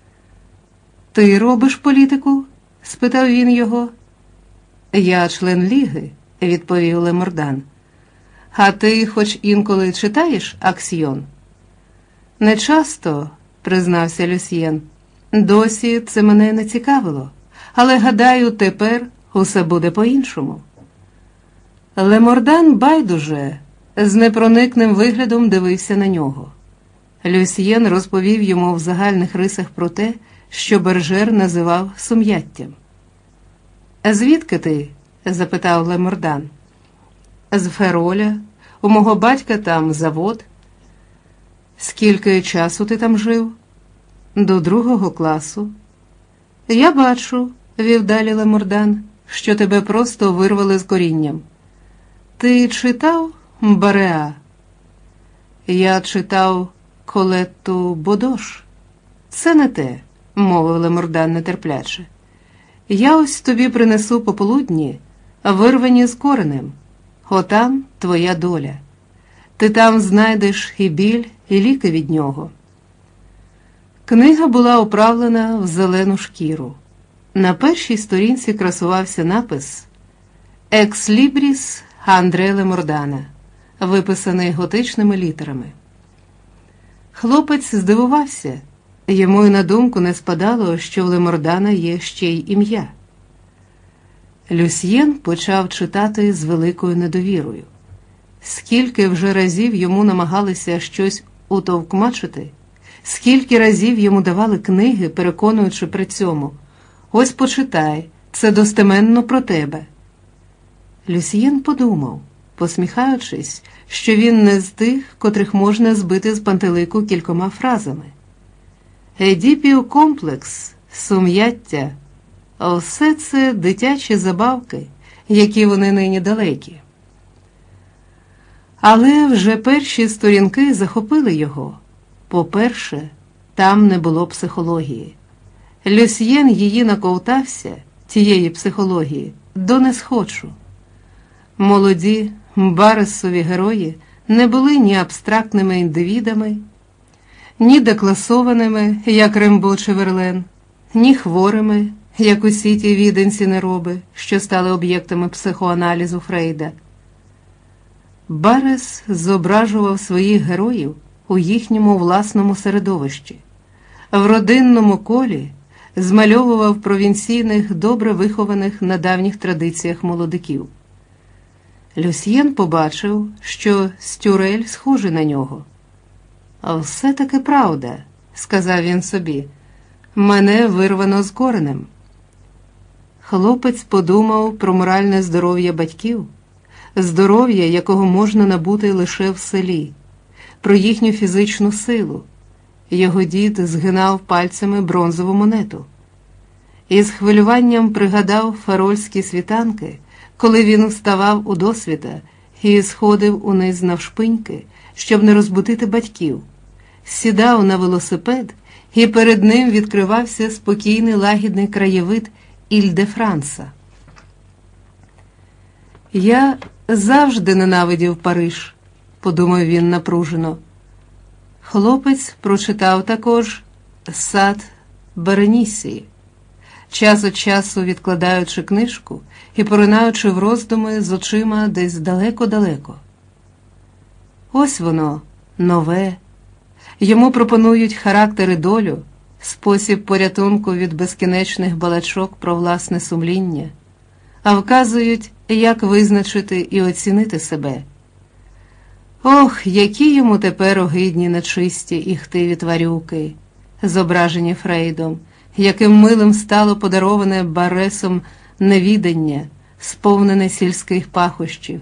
«Ти робиш політику?» – спитав він його. «Я член Ліги», – відповів Лемордан. «А ти хоч інколи читаєш «Аксьйон»?» «Не часто», – признався Люсьєн. «Досі це мене не цікавило, але, гадаю, тепер усе буде по-іншому». Лемордан байдуже, з непроникним виглядом дивився на нього. Люсьєн розповів йому в загальних рисах про те, що Бержер називав сум'яттям. «Звідки ти?» – запитав Лемордан. «З Фероля. У мого батька там завод». «Скільки часу ти там жив?» «До другого класу». «Я бачу», – вів далі Лемордан, – «що тебе просто вирвали з корінням. Ти читав Бареа?» «Я читав Колетту Бодош». «Це не те», – мовив Лемордан нетерпляче. «Я ось тобі принесу пополудні, вирвані з коренем. Отам твоя доля. Ти там знайдеш і біль, і ліки від нього». Книга була оправлена в зелену шкіру. На першій сторінці красувався напис «Екс лібріс Андре Лемордана», виписаний готичними літерами. Хлопець здивувався. Йому й на думку не спадало, що в Лемордана є ще й ім'я. Люсьєн почав читати з великою недовірою. Скільки вже разів йому намагалися щось утовкмачити, скільки разів йому давали книги, переконуючи при цьому: «Ось почитай, це достеменно про тебе». Люсьєн подумав, посміхаючись, що він не з тих, котрих можна збити з пантелику кількома фразами. Едіпів комплекс, сум'яття – все це дитячі забавки, які вони нині далекі. Але вже перші сторінки захопили його. По-перше, там не було психології. Люсьєн її наковтався, тієї психології, до несхочу. Молоді Баресові герої не були ні абстрактними індивідами, ні декласованими, як Рембо чи Верлен, ні хворими, як усі ті віденці-нероби, що стали об'єктами психоаналізу Фрейда. Барес зображував своїх героїв у їхньому власному середовищі, в родинному колі змальовував провінційних, добре вихованих на давніх традиціях молодиків. Люсьєн побачив, що Стюрель схожий на нього. «А все-таки правда», – сказав він собі, – «мене вирвано з коренем». Хлопець подумав про моральне здоров'я батьків, здоров'я, якого можна набути лише в селі, про їхню фізичну силу. Його дід згинав пальцями бронзову монету. І з хвилюванням пригадав фарольські світанки, коли він вставав у досвіта і сходив униз навшпиньки, щоб не розбудити батьків, сідав на велосипед, і перед ним відкривався спокійний лагідний краєвид Іль-де-Франса. «Я завжди ненавидів Париж», – подумав він напружено. Хлопець прочитав також «Сад Беренісії», час від часу відкладаючи книжку і поринаючи в роздуми з очима десь далеко-далеко. Ось воно, нове. Йому пропонують характер і долю, спосіб порятунку від безкінечних балачок про власне сумління, а вказують, як визначити і оцінити себе. Ох, які йому тепер огидні нечисті і хтиві тварюки, зображені Фрейдом, яким милим стало подароване Баресом невідання, сповнене сільських пахощів.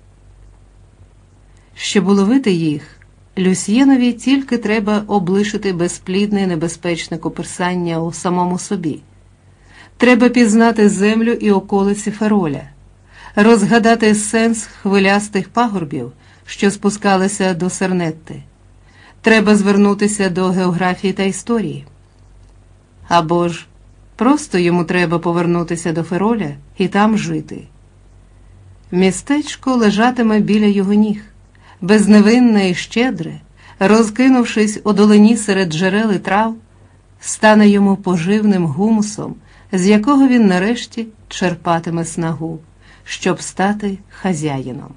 Щоб уловити їх, Люсьєнові тільки треба облишити безплідне і небезпечне коперсання у самому собі. Треба пізнати землю і околиці Фероля, розгадати сенс хвилястих пагорбів, що спускалися до Сернетти. Треба звернутися до географії та історії. Або ж просто йому треба повернутися до Фероля і там жити. Містечко лежатиме біля його ніг, безневинне і щедре, розкинувшись у долині серед джерел і трав, стане йому поживним гумусом, з якого він нарешті черпатиме снагу, щоб стати хазяїном.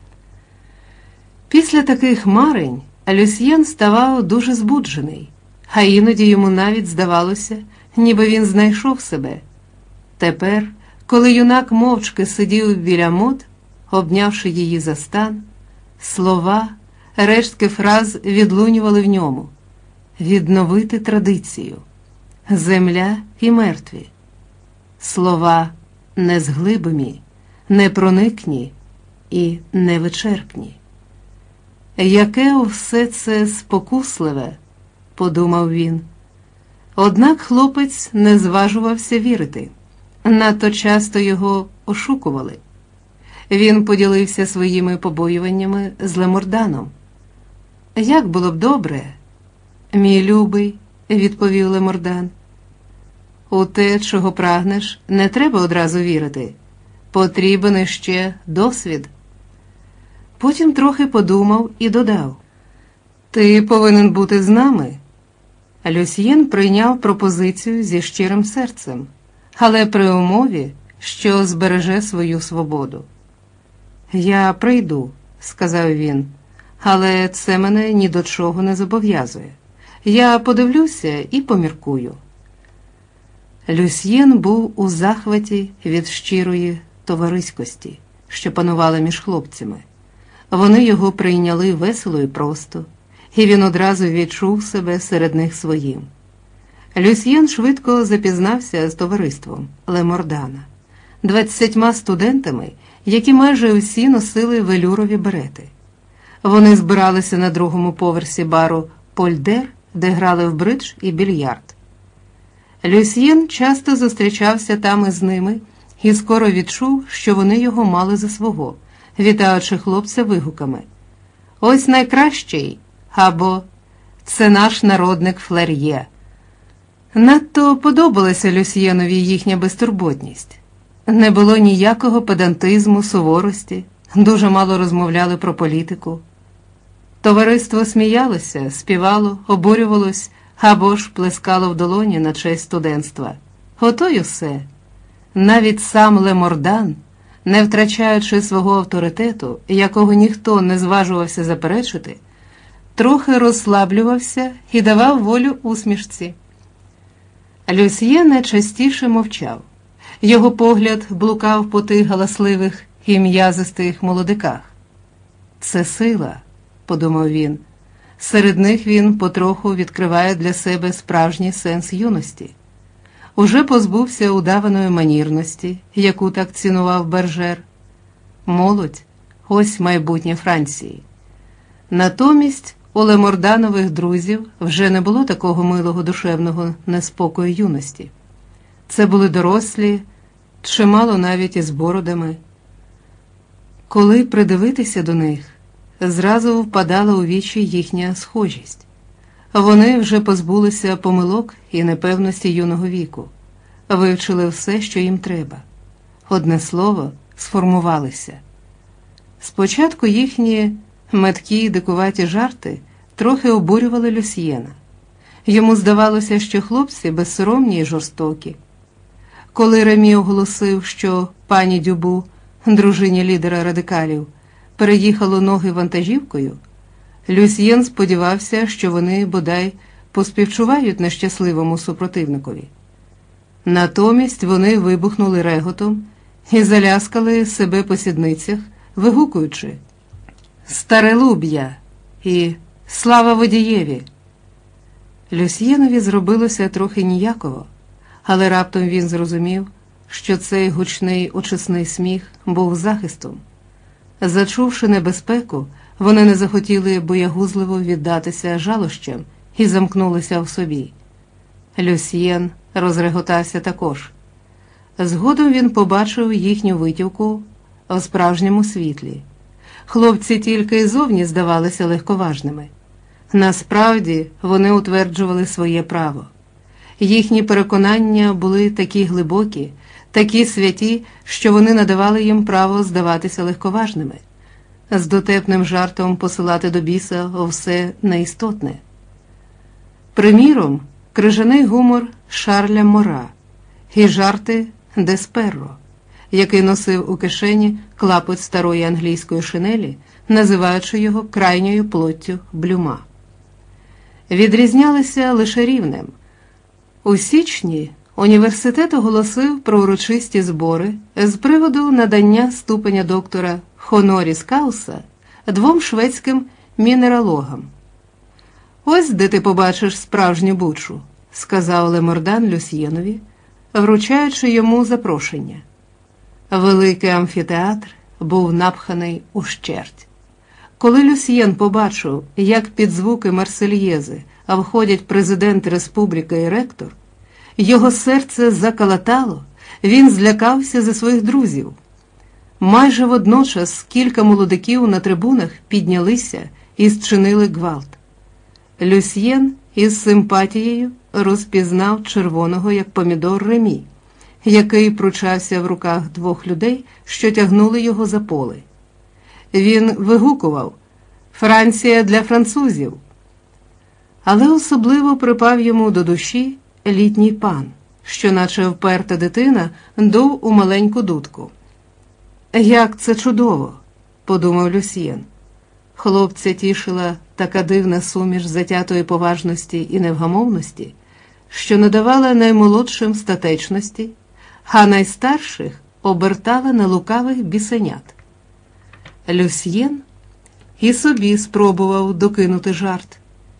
Після таких марень Люсьєн ставав дуже збуджений, а іноді йому навіть здавалося, ніби він знайшов себе. Тепер, коли юнак мовчки сидів біля Мод, обнявши її за стан, слова, рештки фраз відлунювали в ньому: відновити традицію, земля і мертві, слова незглибимі, непроникні і невичерпні. Яке все це спокусливе, подумав він. Однак хлопець не зважувався вірити. Надто часто його ошукували. Він поділився своїми побоюваннями з Леморданом. «Як було б добре, мій любий», – відповів Лемордан. «У те, чого прагнеш, не треба одразу вірити. Потрібен іще досвід». Потім трохи подумав і додав: «Ти повинен бути з нами». Люсьєн прийняв пропозицію зі щирим серцем, але при умові, що збереже свою свободу. «Я прийду», – сказав він, – «але це мене ні до чого не зобов'язує. Я подивлюся і поміркую». Люсьєн був у захваті від щирої товариськості, що панувала між хлопцями. Вони його прийняли весело і просто, і він одразу відчув себе серед них своїм. Люсьєн швидко запізнався з товариством Лемордана, двадцятьма студентами, які майже усі носили велюрові берети. Вони збиралися на другому поверсі бару «Польдер», де грали в бридж і більярд. Люсьєн часто зустрічався там із ними і скоро відчув, що вони його мали за свого, вітаючи хлопця вигуками «Ось найкращий!» або «Це наш народник Флер'є». Надто подобалася Люсьєнові їхня безтурботність. Не було ніякого педантизму, суворості, дуже мало розмовляли про політику. Товариство сміялося, співало, обурювалось або ж плескало в долоні на честь студентства. Ото й усе. Навіть сам Лемордан, не втрачаючи свого авторитету, якого ніхто не зважувався заперечити, трохи розслаблювався і давав волю усмішці. Люсьєн частіше мовчав. Його погляд блукав по тих галасливих і м'язистих молодиках. «Це сила», – подумав він. Серед них він потроху відкриває для себе справжній сенс юності. Уже позбувся удаваної манірності, яку так цінував Бержер. Молодь – ось майбутнє Франції. Натомість у Леморданових друзів вже не було такого милого душевного неспокою юності. Це були дорослі, чимало навіть із бородами. Коли придивитися до них, зразу впадала у вічі їхня схожість. Вони вже позбулися помилок і непевності юного віку, вивчили все, що їм треба. Одне слово, сформувалися. Спочатку їхні меткі дикуваті жарти трохи обурювали Люсьєна. Йому здавалося, що хлопці безсоромні і жорстокі. Коли Ремі оголосив, що пані Дюбу, дружині лідера радикалів, переїхало ноги вантажівкою, Люсьєн сподівався, що вони, бодай, поспівчувають нещасливому супротивникові. Натомість вони вибухнули реготом і заляскали себе по сідницях, вигукуючи «Старелуб'я» і «Слава водієві!». Люсьєнові зробилося трохи ніяково, але раптом він зрозумів, що цей гучний очисний сміх був захистом. Зачувши небезпеку, вони не захотіли боягузливо віддатися жалощам і замкнулися в собі. Люсьєн розреготався також. Згодом він побачив їхню витівку у справжньому світлі. Хлопці тільки й зовні здавалися легковажними. Насправді вони утверджували своє право. Їхні переконання були такі глибокі, такі святі, що вони надавали їм право здаватися легковажними, з дотепним жартом посилати до біса все неістотне. Приміром, крижаний гумор Шарля Мора і жарти Десперро, який носив у кишені клапоть старої англійської шинелі, називаючи його крайньою плоттю Блюма. Відрізнялися лише рівнем. У січні університет оголосив про урочисті збори з приводу надання ступеня доктора Хоноріс Кауса двом шведським мінералогам. «Ось де ти побачиш справжню бучу», – сказав Лемордан Люсьєнові, вручаючи йому запрошення. Великий амфітеатр був напханий ущерть. Коли Люсьєн побачив, як під звуки Марсельєзи входять президент республіки і ректор, його серце закалатало, він злякався за своїх друзів. Майже водночас кілька молодиків на трибунах піднялися і зчинили гвалт. Люсьєн із симпатією розпізнав червоного, як помідор, Ремі, який пручався в руках двох людей, що тягнули його за поли. Він вигукував «Франція для французів!». Але особливо припав йому до душі літній пан, що наче вперта дитина дув у маленьку дудку. «Як це чудово!» – подумав Люсьєн. Хлопця тішила така дивна суміш затятої поважності і невгамовності, що надавала наймолодшим статечності, а найстарших обертала на лукавих бісенят. Люсьєн і собі спробував докинути жарт.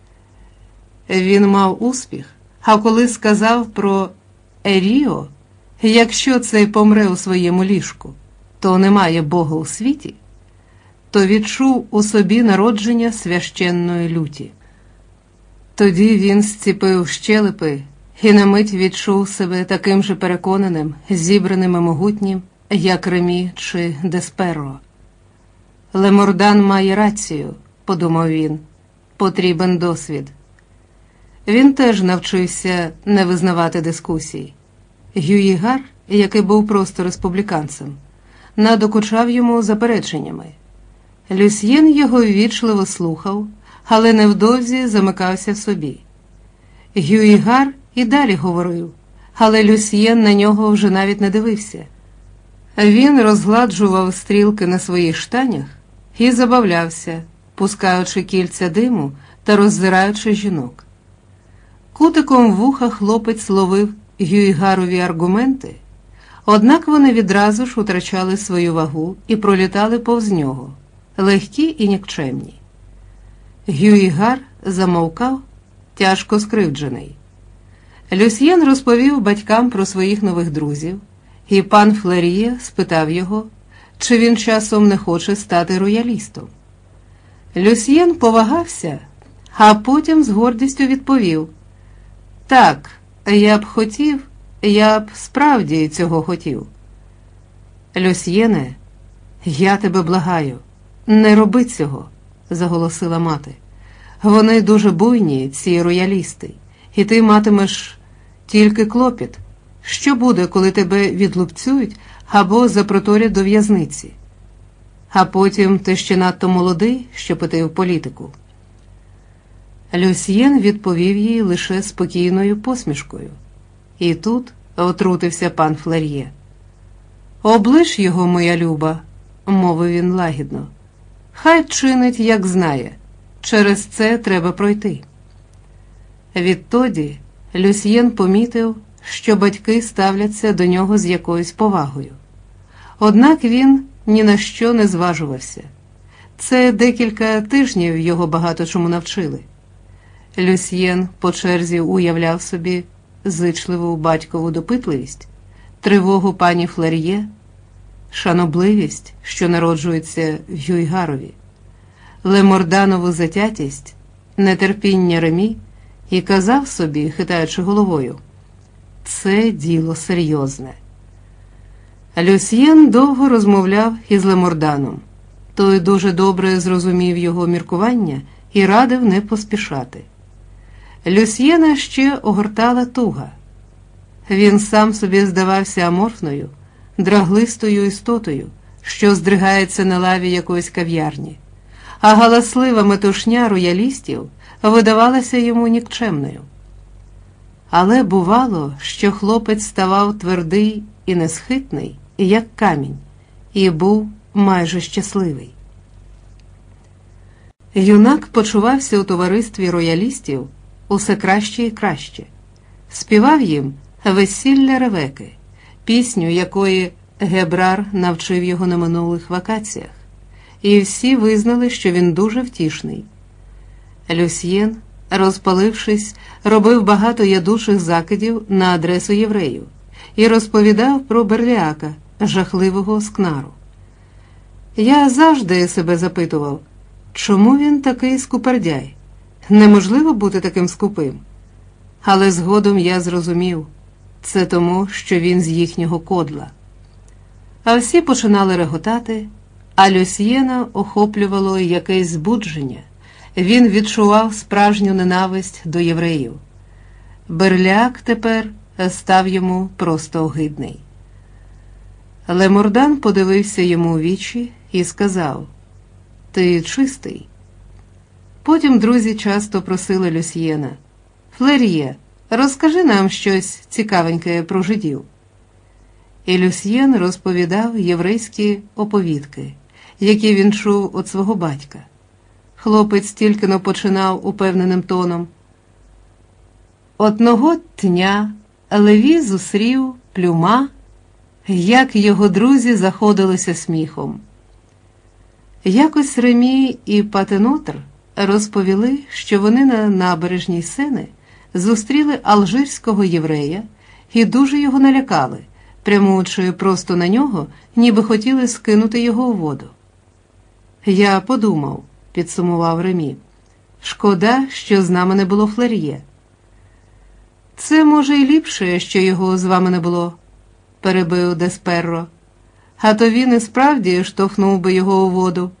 Він мав успіх, а коли сказав про Еріо, якщо цей помре у своєму ліжку, то немає Бога у світі, то відчув у собі народження священної люті. Тоді він зціпив щелепи і на мить відчув себе таким же переконаним, зібраним і могутнім, як Ремі чи Десперо. «Лемордан має рацію», – подумав він, – «потрібен досвід». Він теж навчився не визнавати дискусій. Гюїгар, який був просто республіканцем, надокучав йому запереченнями. Люсьєн його ввічливо слухав, але невдовзі замикався в собі. Гюїгар і далі говорив, але Люсьєн на нього вже навіть не дивився. Він розгладжував стрілки на своїх штанях і забавлявся, пускаючи кільця диму та роззираючи жінок. Кутиком вуха хлопець ловив Гюїгарові аргументи, однак вони відразу ж утрачали свою вагу і пролітали повз нього, легкі і нікчемні. Гюїгар замовкав, тяжко скривджений. Люсьєн розповів батькам про своїх нових друзів, і пан Флеріє спитав його, чи він часом не хоче стати роялістом. Люсьєн повагався, а потім з гордістю відповів: «Так, я б хотів, я б справді цього хотів». «Люсьєне, я тебе благаю, не роби цього», – заголосила мати. «Вони дуже буйні, ці роялісти, і ти матимеш тільки клопіт. Що буде, коли тебе відлупцюють або запроторять до в'язниці? А потім ти ще надто молодий, щоб іти в політику». Люсьєн відповів їй лише спокійною посмішкою. І тут отрутився пан Флер'є. «Облиш його, моя люба», – мовив він лагідно. «Хай чинить, як знає. Через це треба пройти». Відтоді Люсьєн помітив, що батьки ставляться до нього з якоюсь повагою. Однак він ні на що не зважувався. Це декілька тижнів його багато чому навчили. Люсьєн по черзі уявляв собі зичливу батькову допитливість, тривогу пані Флер'є, шанобливість, що народжується в Гюйгарові, Леморданову затятість, нетерпіння Ремі, і казав собі, хитаючи головою: «Це діло серйозне». Люсьєн довго розмовляв із Леморданом. Той дуже добре зрозумів його міркування і радив не поспішати. Люсьєна ще огортала туга. Він сам собі здавався аморфною, драглистою істотою, що здригається на лаві якоїсь кав'ярні, а галаслива метушня роялістів видавалася йому нікчемною. Але бувало, що хлопець ставав твердий і несхитний, як камінь, і був майже щасливий. Юнак почувався у товаристві роялістів усе краще і краще. Співав їм «Весілля Ревеки», пісню, якої Гебрар навчив його на минулих вакаціях, і всі визнали, що він дуже втішний. Люсьєн, розпалившись, робив багато ядучих закидів на адресу євреїв і розповідав про Берліака, жахливого скнару. Я завжди себе запитував, чому він такий скупердяй? Неможливо бути таким скупим. Але згодом я зрозумів, це тому, що він з їхнього кодла. А всі починали реготати, а Люсьєна охоплювало якесь збудження. Він відчував справжню ненависть до євреїв. Берляк тепер став йому просто огидний. Лемордан подивився йому у вічі і сказав: «Ти чистий». Потім друзі часто просили Люсьєна: «Флер'є, розкажи нам щось цікавеньке про жидів». І Люсьєн розповідав єврейські оповідки, які він чув від свого батька. Хлопець тільки-но починав упевненим тоном: Одного дня Леві зустрів Плюма, як його друзі заходилися сміхом. Якось Ремі і Патенотр розповіли, що вони на набережній Сени зустріли алжирського єврея і дуже його налякали, прямуючи просто на нього, ніби хотіли скинути його у воду. «Я подумав», – підсумував Ремі, – «шкода, що з нами не було Флер'є». «Це, може, і ліпше, що його з вами не було», – перебив Десперро, «а то він і справді штовхнув би його у воду».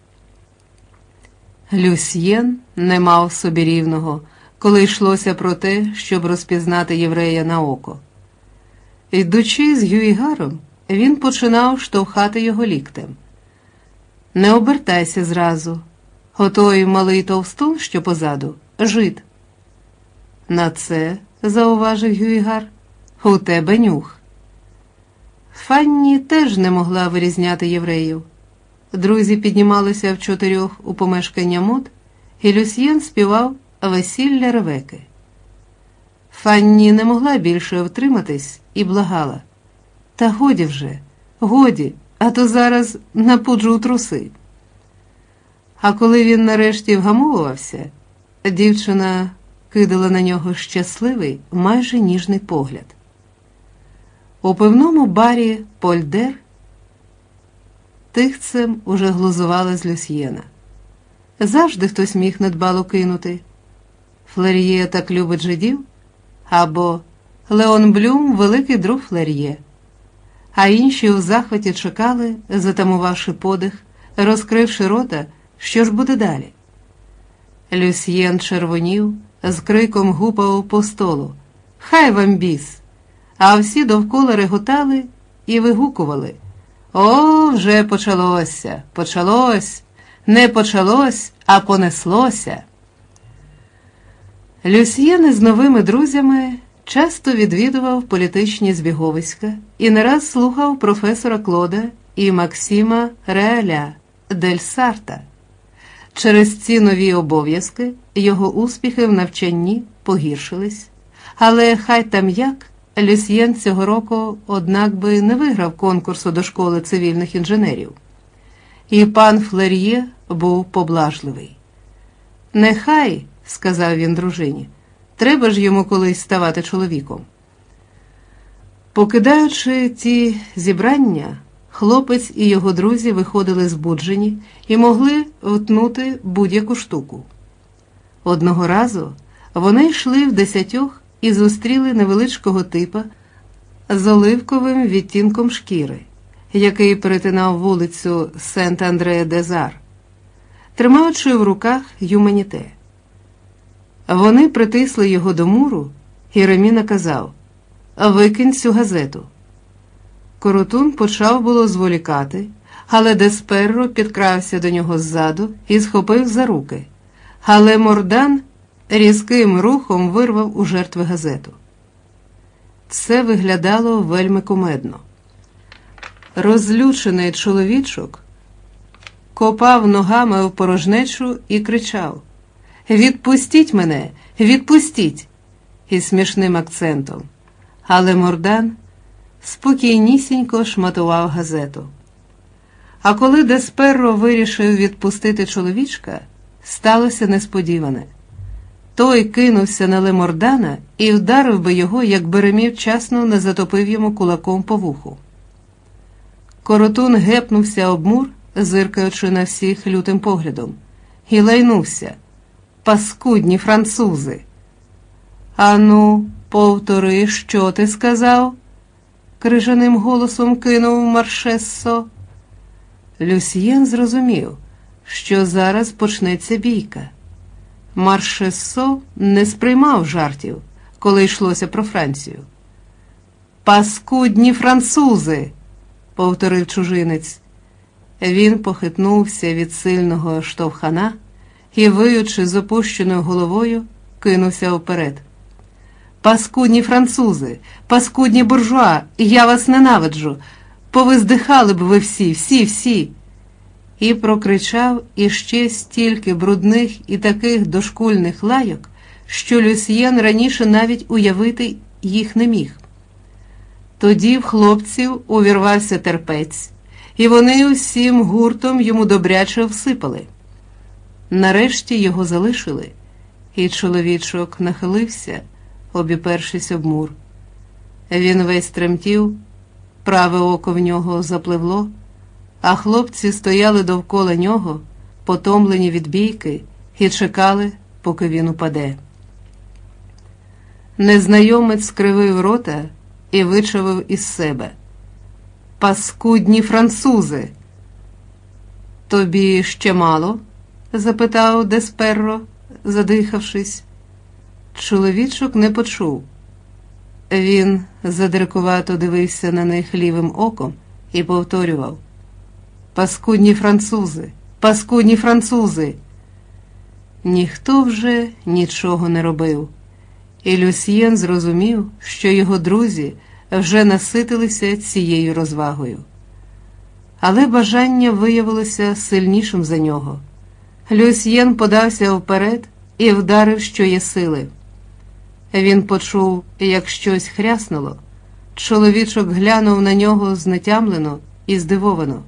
Люсьєн не мав собі рівного, коли йшлося про те, щоб розпізнати єврея на око. Йдучи з Гюйгаром, він починав штовхати його ліктем. «Не обертайся зразу. Отой малий товстун, що позаду, жид». «На це, – зауважив Гюйгар, – у тебе нюх». Фанні теж не могла вирізняти євреїв. Друзі піднімалися в чотирьох у помешкання Мод, і Люсьєн співав «Весілля Ревеки». Фанні не могла більше втриматись і благала: «Та годі вже, годі, а то зараз напуджу у труси». А коли він нарешті вгамовувався, дівчина кидала на нього щасливий, майже ніжний погляд. У пивному барі «Польдер» тихцем уже глузували з Люсьєна. Завжди хтось міг недбало кинути: «Флер'є так любить жидів», або «Леон Блюм – великий друг Флер'є». А інші у захваті чекали, затамувавши подих, розкривши рота, що ж буде далі. Люсьєн червонів, з криком гупав по столу: «Хай вам біс!» А всі довкола реготали і вигукували: «О, вже почалося, почалось, не почалось, а понеслося». Люсьєн із новими друзями часто відвідував політичні збіговиська і не раз слухав професора Клода і Максима Реаля дель Сарта. Через ці нові обов'язки його успіхи в навчанні погіршились, але хай там як, Люсьєн цього року, однак би, не виграв конкурсу до школи цивільних інженерів. І пан Флер'є був поблажливий. «Нехай, – сказав він дружині, – треба ж йому колись ставати чоловіком». Покидаючи ті зібрання, хлопець і його друзі виходили збуджені і могли втнути будь-яку штуку. Одного разу вони йшли в десятьох і зустріли невеличкого типа з оливковим відтінком шкіри, який перетинав вулицю Сент-Андре-де-Зар, тримаючи в руках юманіте. Вони притисли його до муру, і Ремі наказав: «Викинь цю газету». Коротун почав було зволікати, але Десперро підкрався до нього ззаду і схопив за руки, але Мордан різким рухом вирвав у жертви газету. Це виглядало вельми кумедно. Розлючений чоловічок копав ногами в порожнечу і кричав: «Відпустіть мене, відпустіть!» із смішним акцентом, але Мордан спокійнісінько шматував газету. А коли Десперро вирішив відпустити чоловічка, сталося несподіване. Той кинувся на Лемордана і вдарив би його, якби Ремі вчасно не затопив йому кулаком по вуху. Коротун гепнувся об мур, зиркаючи на всіх лютим поглядом, і лайнувся: «Паскудні французи!» «Ану, повтори, що ти сказав?» – крижаним голосом кинув Маршессо. Люсьєн зрозумів, що зараз почнеться бійка. Маршессо не сприймав жартів, коли йшлося про Францію. «Паскудні французи!» – повторив чужинець. Він похитнувся від сильного штовхана і, виючи з опущеною головою, кинувся вперед. «Паскудні французи! Паскудні буржуа! Я вас ненавиджу! Повиздихали б ви всі, всі, всі!» І прокричав іще стільки брудних і таких дошкульних лайок, що Люсьєн раніше навіть уявити їх не міг. Тоді в хлопців увірвався терпець, і вони усім гуртом йому добряче всипали. Нарешті його залишили, і чоловічок нахилився, обіпершись об мур. Він весь тремтів, праве око в нього запливло, а хлопці стояли довкола нього, потомлені від бійки, і чекали, поки він упаде. Незнайомець скривив рота і вичавив із себе: «Паскудні французи!» «Тобі ще мало?» – запитав Десперро, задихавшись. Чоловічок не почув. Він задиркувато дивився на них лівим оком і повторював: «Паскудні французи! Паскудні французи!» Ніхто вже нічого не робив, і Люсьєн зрозумів, що його друзі вже наситилися цією розвагою. Але бажання виявилося сильнішим за нього. Люсьєн подався вперед і вдарив, що є сили. Він почув, як щось хряснуло. Чоловічок глянув на нього знетямлено і здивовано.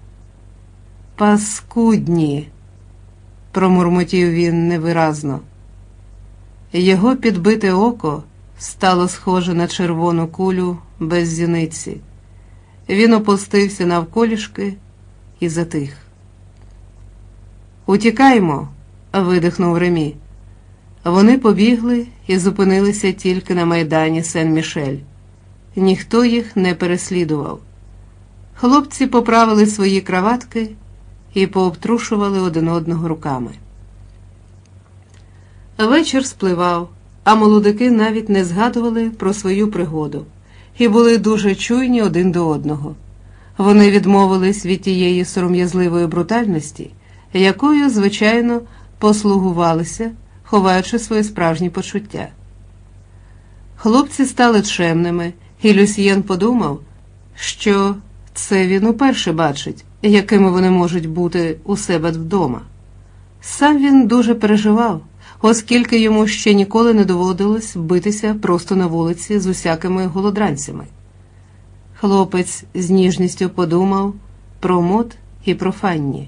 «Паскудні!» – промурмотів він невиразно. Його підбите око стало схоже на червону кулю без зіниці. Він опустився навколішки і затих. «Утікаймо!» – видихнув Ремі. Вони побігли і зупинилися тільки на майдані Сен-Мішель. Ніхто їх не переслідував. Хлопці поправили свої краватки і пообтрушували один одного руками. Вечір спливав, а молодики навіть не згадували про свою пригоду і були дуже чуйні один до одного. Вони відмовились від тієї сором'язливої брутальності, якою, звичайно, послугувалися, ховаючи свої справжні почуття. Хлопці стали чемними, і Люсьєн подумав, що це він уперше бачить, якими вони можуть бути у себе вдома. Сам він дуже переживав, оскільки йому ще ніколи не доводилось битися просто на вулиці з усякими голодранцями. Хлопець з ніжністю подумав про Мод і про Фанні.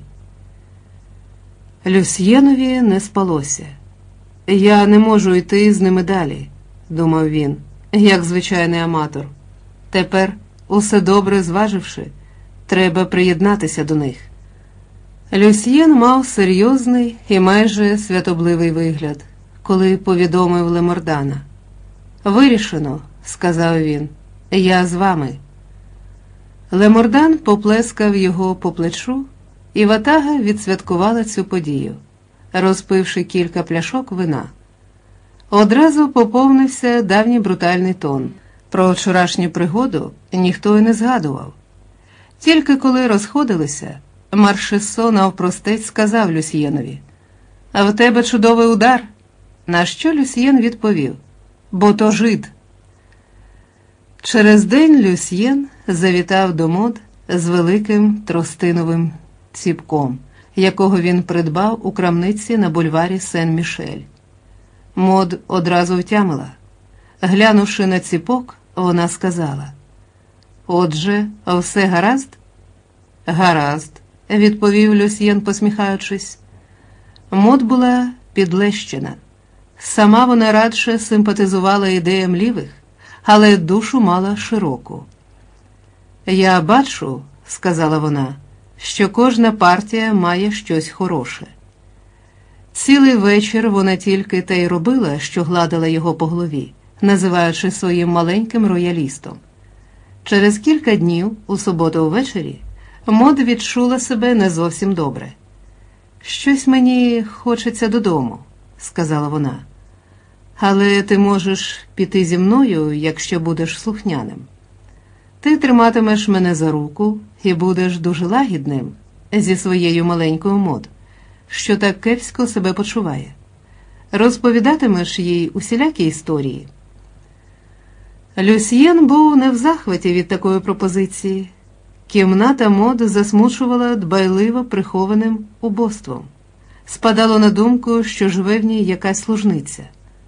Люсьєнові не спалося. «Я не можу йти з ними далі», – думав він, як звичайний аматор. «Тепер, усе добре зваживши, треба приєднатися до них». Люсьєн мав серйозний і майже святобливий вигляд, коли повідомив Лемордана. «Вирішено», – сказав він, – «я з вами». Лемордан поплескав його по плечу, і ватага відсвяткувала цю подію, розпивши кілька пляшок вина. Одразу поповнився давній брутальний тон. Про вчорашню пригоду ніхто й не згадував. Тільки коли розходилися, Маршессо навпростець сказав Люсьєнові: «А в тебе чудовий удар». На що Люсьєн відповів: «Бо то жид». Через день Люсьєн завітав до Мод з великим тростиновим ціпком, якого він придбав у крамниці на бульварі Сен-Мішель. Мод одразу втямила. Глянувши на ціпок, вона сказала: «Отже, все гаразд?» «Гаразд», – відповів Люсьєн, посміхаючись. Мод була підлещена. Сама вона радше симпатизувала ідеям лівих, але душу мала широку. «Я бачу», – сказала вона, – «що кожна партія має щось хороше». Цілий вечір вона тільки те й робила, що гладила його по голові, називаючи своїм маленьким роялістом. Через кілька днів, у суботу ввечері, Мод відчула себе не зовсім добре. «Щось мені хочеться додому», – сказала вона. «Але ти можеш піти зі мною, якщо будеш слухняним. Ти триматимеш мене за руку і будеш дуже лагідним зі своєю маленькою Мод, що так кепсько себе почуває. Розповідатимеш їй усілякі історії». Люсьєн був не в захваті від такої пропозиції. Кімната Мод засмучувала дбайливо прихованим убоством. Спадало на думку, що живе в ній якась служниця.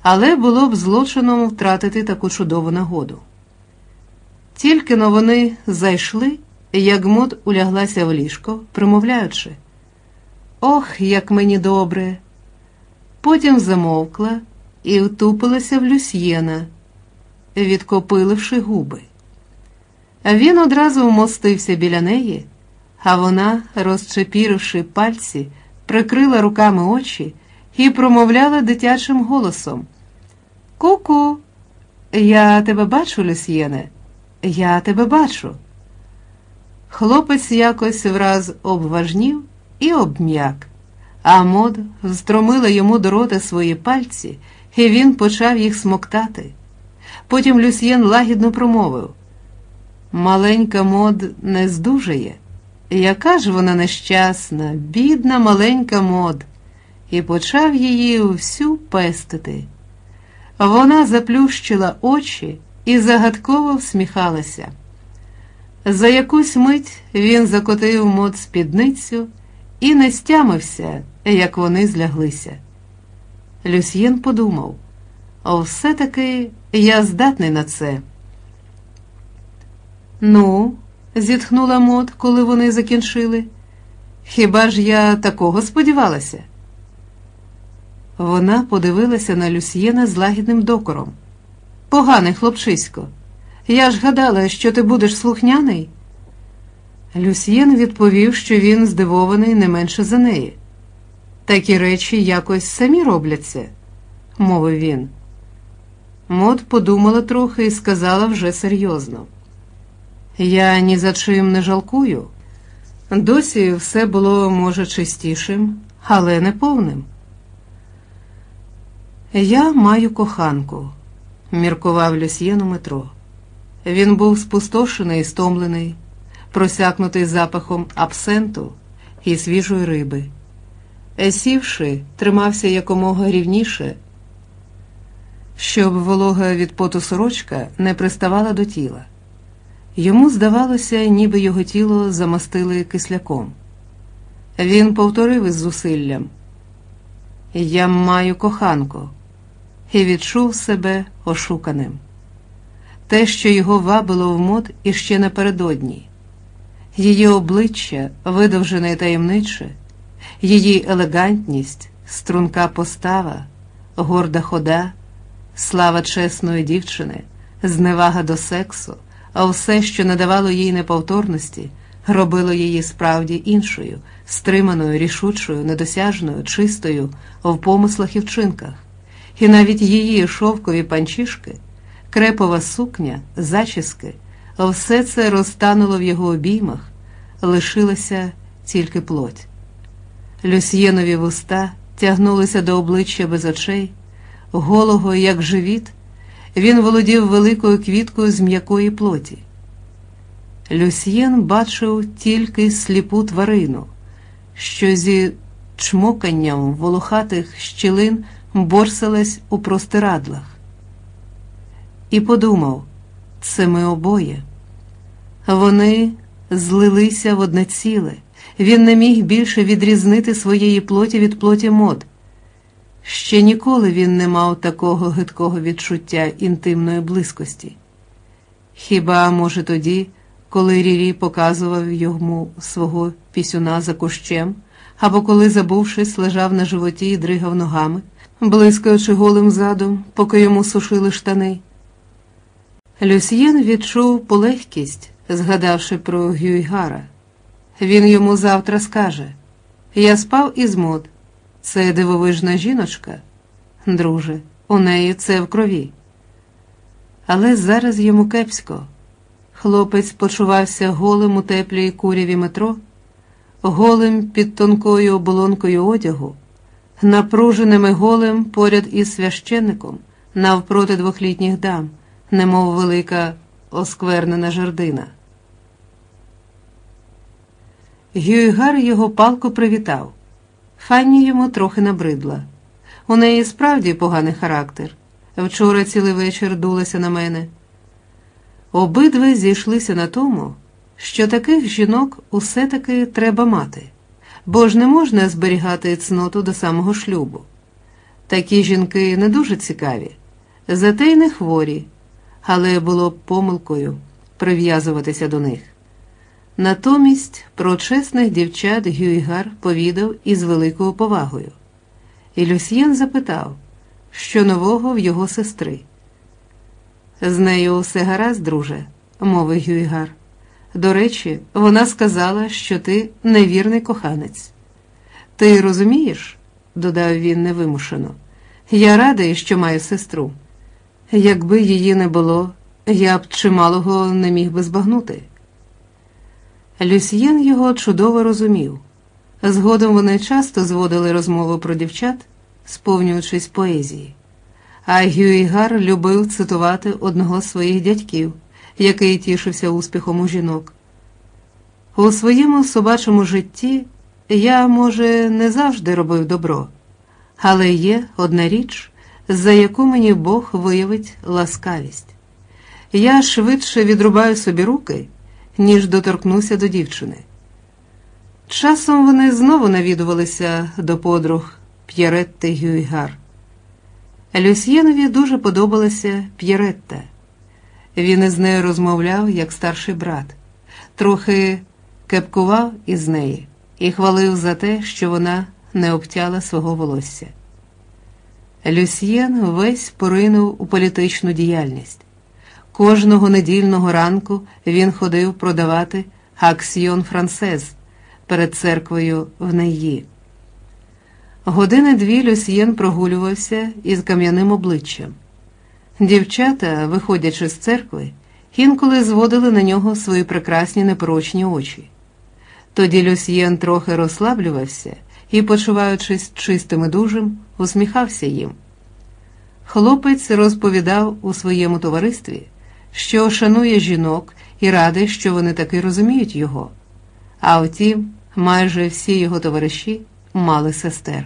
але було б злочином втратити таку чудову нагоду. Тільки-но вони зайшли, як Мод уляглася в ліжко, примовляючи: «Ох, як мені добре!» Потім замовкла і втупилася в Люсьєна, відкопиливши губи. Він одразу вмостився біля неї, а вона, розчепіривши пальці, прикрила руками очі і промовляла дитячим голосом: «Ку-ку! Я тебе бачу, Люсьєне, я тебе бачу!» Хлопець якось враз обважнів і обм'як, а Мод встромила йому до рота свої пальці, і він почав їх смоктати. Потім Люсьєн лагідно промовив: «Маленька Мод не здужає. Яка ж вона нещасна, бідна маленька Мод!» І почав її всю пестити. Вона заплющила очі і загадково всміхалася. За якусь мить він закотив Мод спідницю і не стямився, як вони зляглися. Люсьєн подумав: «О, все-таки я здатний на це». «Ну», – зітхнула Мод, коли вони закінчили, – «хіба ж я такого сподівалася?» Вона подивилася на Люсьєна з лагідним докором. «Поганий хлопчисько, я ж гадала, що ти будеш слухняний». Люсьєн відповів, що він здивований не менше за неї. «Такі речі якось самі робляться», – мовив він. Мод подумала трохи і сказала вже серйозно: «Я ні за чим не жалкую. Досі все було, може, чистішим, але не повним». «Я маю коханку», – міркував Люсьєн у метро. Він був спустошений і стомлений, просякнутий запахом абсенту і свіжої риби. Сівши, тримався якомога рівніше, щоб волога від поту сорочка не приставала до тіла. Йому здавалося, ніби його тіло замастили кисляком. Він повторив із зусиллям: «Я маю коханку», і відчув себе ошуканим. Те, що його вабило в Мод іще напередодні, її обличчя, видовжене й таємниче, її елегантність, струнка постава, горда хода, слава чесної дівчини, зневага до сексу, а все, що надавало їй неповторності, робило її справді іншою, стриманою, рішучою, недосяжною, чистою в помислах і вчинках. І навіть її шовкові панчішки, крепова сукня, зачіски, все це розтануло в його обіймах, лишилася тільки плоть. Люсьєнові вуста тягнулися до обличчя без очей, голого, як живіт, він володів великою квіткою з м'якої плоті. Люсьєн бачив тільки сліпу тварину, що зі чмоканням волохатих щілин борсалась у простирадлах. І подумав: це ми обоє. Вони злилися в одне ціле. Він не міг більше відрізнити своєї плоті від плоті Мод. Ще ніколи він не мав такого гидкого відчуття інтимної близькості. Хіба, може, тоді, коли Рірі показував йому свого пісюна за кущем, або коли, забувшись, лежав на животі і дригав ногами, блискаючи голим задом, поки йому сушили штани. Люсьєн відчув полегкість, згадавши про Гюйгара. Він йому завтра скаже: «Я спав із Мод. Це дивовижна жіночка. Друже, у неї це в крові». Але зараз йому кепсько. Хлопець почувався голим у теплій куряві метро, голим під тонкою оболонкою одягу, напруженим і голим поряд із священником, навпроти двох літніх дам, немов велика осквернена жердина. Гюйгар його палко привітав. Фанні йому трохи набридла. У неї справді поганий характер. Вчора цілий вечір дулася на мене. Обидва зійшлися на тому, що таких жінок усе-таки треба мати, бо ж не можна зберігати цноту до самого шлюбу. Такі жінки не дуже цікаві, зате й не хворі, але було б помилкою прив'язуватися до них. Натомість про чесних дівчат Гюйгар повідав із великою повагою. І Люсьєн запитав, що нового в його сестри. «З нею усе гаразд, друже», – мовив Гюйгар. «До речі, вона сказала, що ти невірний коханець». «Ти розумієш?» – додав він невимушено. «Я радий, що маю сестру. Якби її не було, я б чималого не міг би збагнути». Люсьєн його чудово розумів. Згодом вони часто зводили розмову про дівчат, сповнюючись поезії. А Гюйгар любив цитувати одного з своїх дядьків, який тішився успіхом у жінок. «У своєму собачому житті я, може, не завжди робив добро, але є одна річ, за яку мені Бог виявить ласкавість. Я швидше відрубаю собі руки, ніж доторкнуся до дівчини». Часом вони знову навідувалися до подруг П'єретти Гюйгар. Люсьєнові дуже подобалася П'єретта. Він із нею розмовляв як старший брат, трохи кепкував із неї і хвалив за те, що вона не обтяла свого волосся. Люсьєн весь поринув у політичну діяльність. Кожного недільного ранку він ходив продавати «Аксьйон Франсез» перед церквою в Нейї. Години-дві Люсьєн прогулювався із кам'яним обличчям. Дівчата, виходячи з церкви, інколи зводили на нього свої прекрасні непорочні очі. Тоді Люсьєн трохи розслаблювався і, почуваючись чистим і дужим, усміхався їм. Хлопець розповідав у своєму товаристві, що шанує жінок і радий, що вони таки розуміють його. А втім, майже всі його товариші мали сестер.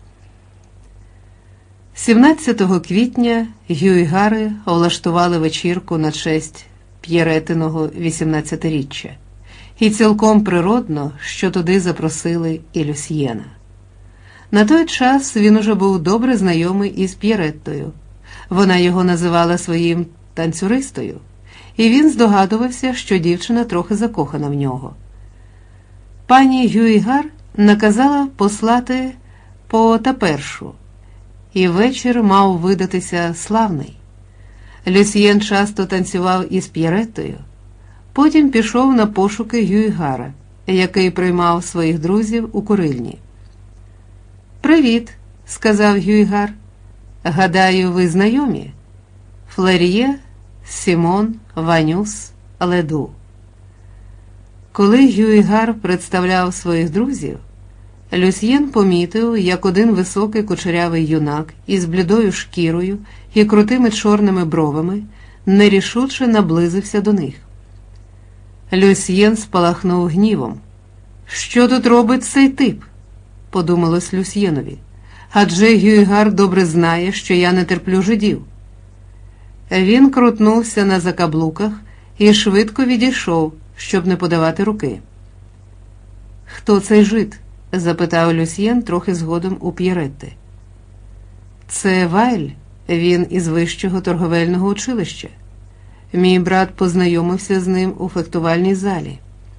сімнадцятого квітня Гюйгари влаштували вечірку на честь П'єретиного вісімнадцятиріччя. І цілком природно, що туди запросили і Люсьєна. На той час він уже був добре знайомий із П'єреттою. Вона його називала своїм танцюристою, і він здогадувався, що дівчина трохи закохана в нього. Пані Гюйгар наказала послати по тапершу, і вечір мав видатися славний. Люсьєн часто танцював із П'єреттою, потім пішов на пошуки Гюйгара, який приймав своїх друзів у курильні. «Привіт», – сказав Гюйгар. «Гадаю, ви знайомі? Флер'є, Сімон, Ванюс, Леду». Коли Гюйгар представляв своїх друзів, Люсьєн помітив, як один високий кучерявий юнак із блідою шкірою і крутими чорними бровами нерішуче наблизився до них. Люсьєн спалахнув гнівом. «Що тут робить цей тип?» – подумалось Люсьєнові. «Адже Гюйгар добре знає, що я не терплю жидів». Він крутнувся на закаблуках і швидко відійшов, щоб не подавати руки. «Хто цей жид?» – запитав Люсьєн трохи згодом у П'єретти. «Це Вайль, він із вищого торговельного училища. Мій брат познайомився з ним у фехтувальній залі».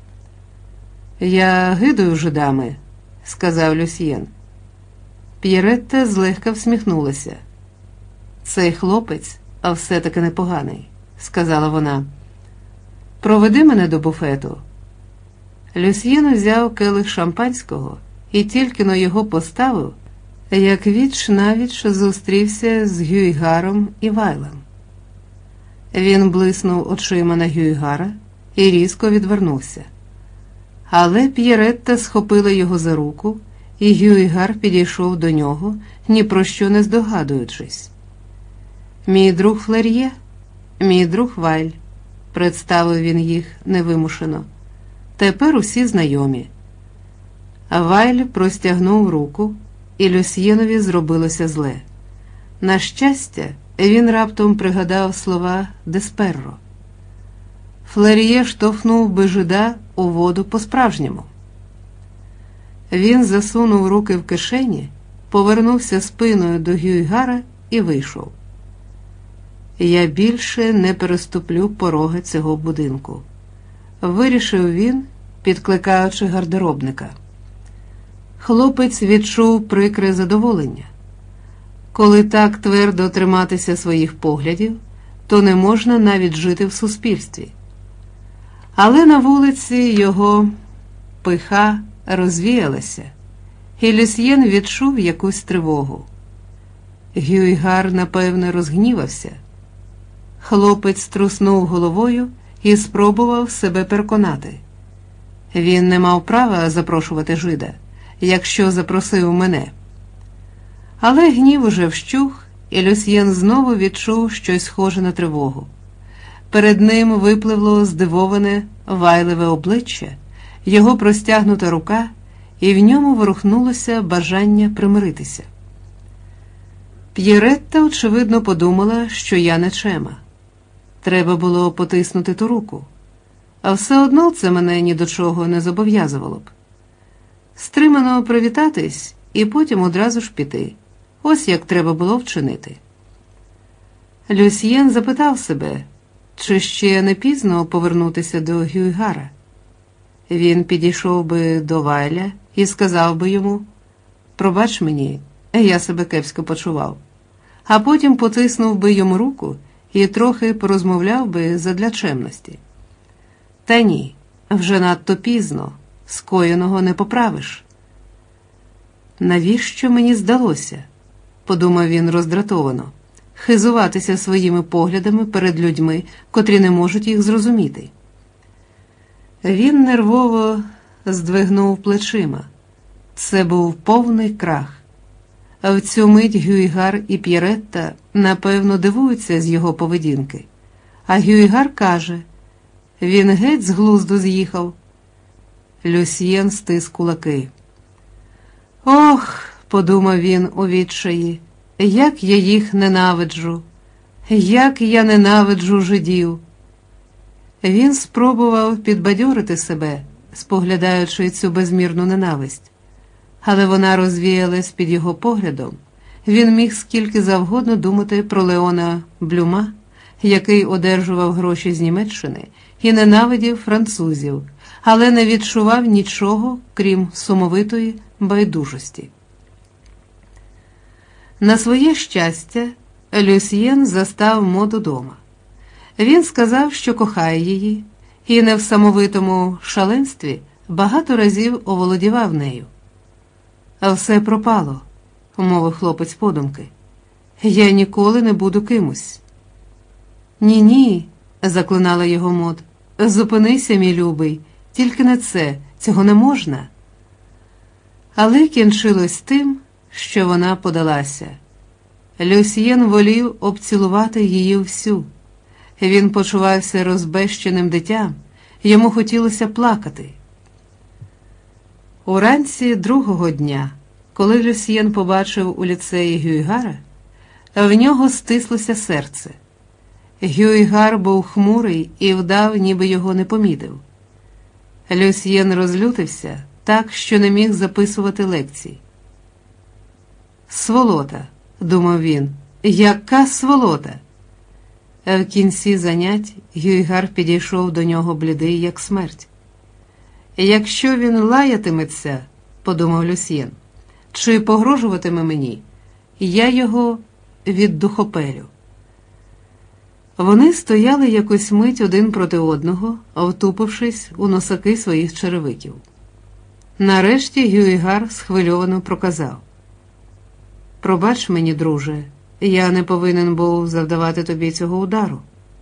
«Я гидую жидами», – сказав Люсьєн. П'єретта злегка всміхнулася. «Цей хлопець, а все-таки непоганий», – сказала вона. «Проведи мене до буфету». Люсьєн взяв келих шампанського і тільки но його поставив, як віч-навіч зустрівся з Гюйгаром і Вайлем. Він блиснув очима на Гюйгара і різко відвернувся. Але П'єретта схопила його за руку, і Гюйгар підійшов до нього, ні про що не здогадуючись. «Мій друг Флер'є, мій друг Вайль», – представив він їх невимушено. «Тепер усі знайомі». Вайль простягнув руку, і Люсьєнові зробилося зле. На щастя, він раптом пригадав слова Десперро. Флер'є штовхнув би жида у воду по-справжньому. Він засунув руки в кишені повернувся спиною до Гюйгара і вийшов. «Я більше не переступлю пороги цього будинку», – вирішив він, підкликаючи гардеробника. Хлопець відчув прикре задоволення. Коли так твердо триматися своїх поглядів, то не можна навіть жити в суспільстві. Але на вулиці його пиха розвіялася, і Люсьєн відчув якусь тривогу. Гюйгар, напевне, розгнівався. Хлопець труснув головою і спробував себе переконати. Він не мав права запрошувати жида, якщо запросив мене. Але гнів уже вщух, і Люсьєн знову відчув щось схоже на тривогу. Перед ним випливло здивоване, вайливе обличчя, його простягнута рука, і в ньому ворухнулося бажання примиритися. П'єретта, очевидно, подумала, що я нечема. Треба було потиснути ту руку. А все одно це мене ні до чого не зобов'язувало б. Стримано привітатись і потім одразу ж піти. Ось як треба було вчинити. Люсьєн запитав себе, чи ще не пізно повернутися до Гюйгара. Він підійшов би до Вайля і сказав би йому: «Пробач мені, я себе кепсько почував», а потім потиснув би йому руку і трохи порозмовляв би задля чемності. Та ні, вже надто пізно, скоєного не поправиш. «Навіщо мені здалося?» – подумав він роздратовано, хизуватися своїми поглядами перед людьми, котрі не можуть їх зрозуміти. Він нервово здвигнув плечима. Це був повний крах. А в цю мить Гюйгар і П'єретта, напевно, дивуються з його поведінки. А Гюйгар каже: «Він геть з глузду з'їхав». Люсьєн стис кулаки. «Ох», – подумав він у відчаї, – «як я їх ненавиджу! Як я ненавиджу жидів!» Він спробував підбадьорити себе, споглядаючи цю безмірну ненависть. Але вона розвіялась під його поглядом. Він міг скільки завгодно думати про Леона Блюма, який одержував гроші з Німеччини і ненавидів французів, але не відчував нічого, крім сумовитої байдужості. На своє щастя, Люсьєн застав Мод удома. Він сказав, що кохає її, і не в самовитому шаленстві багато разів оволодівав нею. «А все пропало», – мовив хлопець подумки. «Я ніколи не буду кимось». «Ні-ні», – заклинала його Мод, – «зупинися, мій любий, тільки не це, цього не можна». Але кінчилось тим, що вона подалася. Люсьєн волів обцілувати її всю. Він почувався розбещеним дитям, йому хотілося плакати. Уранці другого дня, коли Люсьєн побачив у ліцеї Гюйгара, в нього стислося серце. Гюйгар був хмурий і вдав, ніби його не помітив. Люсьєн розлютився так, що не міг записувати лекцій. «Сволота», – думав він, – «яка сволота!» А в кінці занять Гюйгар підійшов до нього блідий, як смерть. «Якщо він лаятиметься, – подумав Люсьєн, – чи погрожуватиме мені, я його віддухопелю». Вони стояли якусь мить один проти одного, втупившись у носаки своїх черевиків. Нарешті Гюйгар схвильовано проказав: «Пробач мені, друже, я не повинен був завдавати тобі цього удару».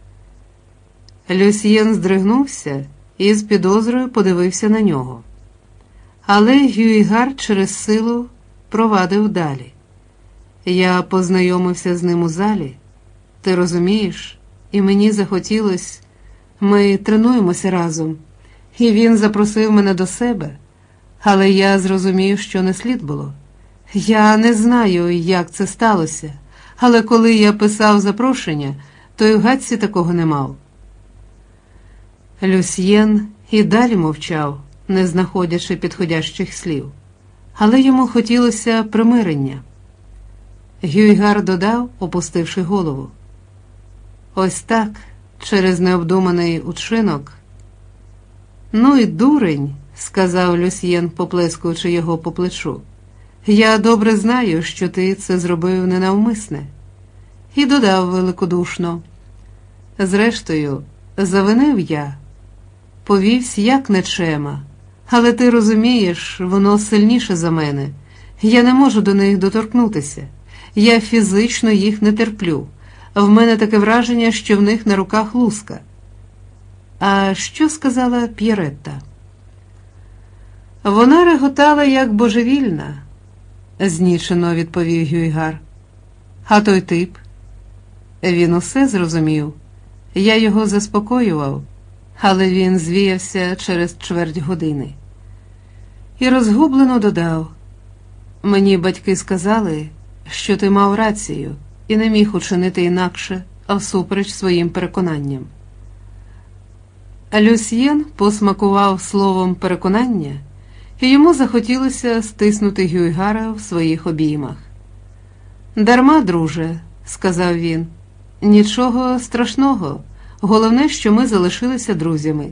Люсьєн здригнувся і з підозрою подивився на нього. Але Гюйгар через силу провадив далі. «Я познайомився з ним у залі, ти розумієш, і мені захотілось, ми тренуємося разом, і він запросив мене до себе, але я зрозумів, що не слід було. Я не знаю, як це сталося, але коли я писав запрошення, то й в гадці такого не мав». Люсьєн і далі мовчав, не знаходячи підходящих слів. але йому хотілося примирення. Гюйгар додав, опустивши голову: «Ось так, через необдуманий учинок». «Ну і дурень», – сказав Люсьєн, поплескуючи його по плечу. «Я добре знаю, що ти це зробив ненавмисне». І додав великодушно: «Зрештою, завинив я, повівся як нечема, але ти розумієш, воно сильніше за мене. Я не можу до них доторкнутися. Я фізично їх не терплю. В мене таке враження, що в них на руках луска». «А що сказала П'єретта?» «Вона реготала, як божевільна», – знічено відповів Гюйгар. «А той тип?» «Він усе зрозумів. Я його заспокоював, але він звіявся через чверть години». І розгублено додав: «Мені батьки сказали, що ти мав рацію і не міг учинити інакше, а всупереч своїм переконанням». Люсьєн посмакував словом «переконання», і йому захотілося стиснути Гюйгара в своїх обіймах. «Дарма, друже», – сказав він, – «нічого страшного, головне, що ми залишилися друзями».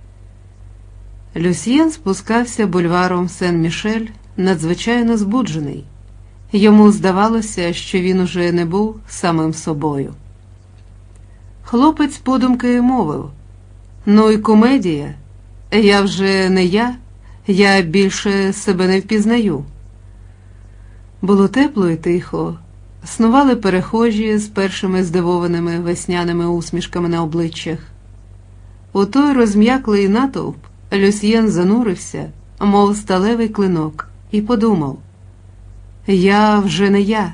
Люсьєн спускався бульваром Сен-Мішель, надзвичайно збуджений. Йому здавалося, що він уже не був самим собою. Хлопець подумки мовив: «Ну і комедія. Я вже не я, я більше себе не впізнаю». Було тепло і тихо. Снували перехожі з першими здивованими весняними усмішками на обличчях. У той розм'яклий натовп Люсьєн занурився, мов сталевий клинок, і подумав: «Я вже не я».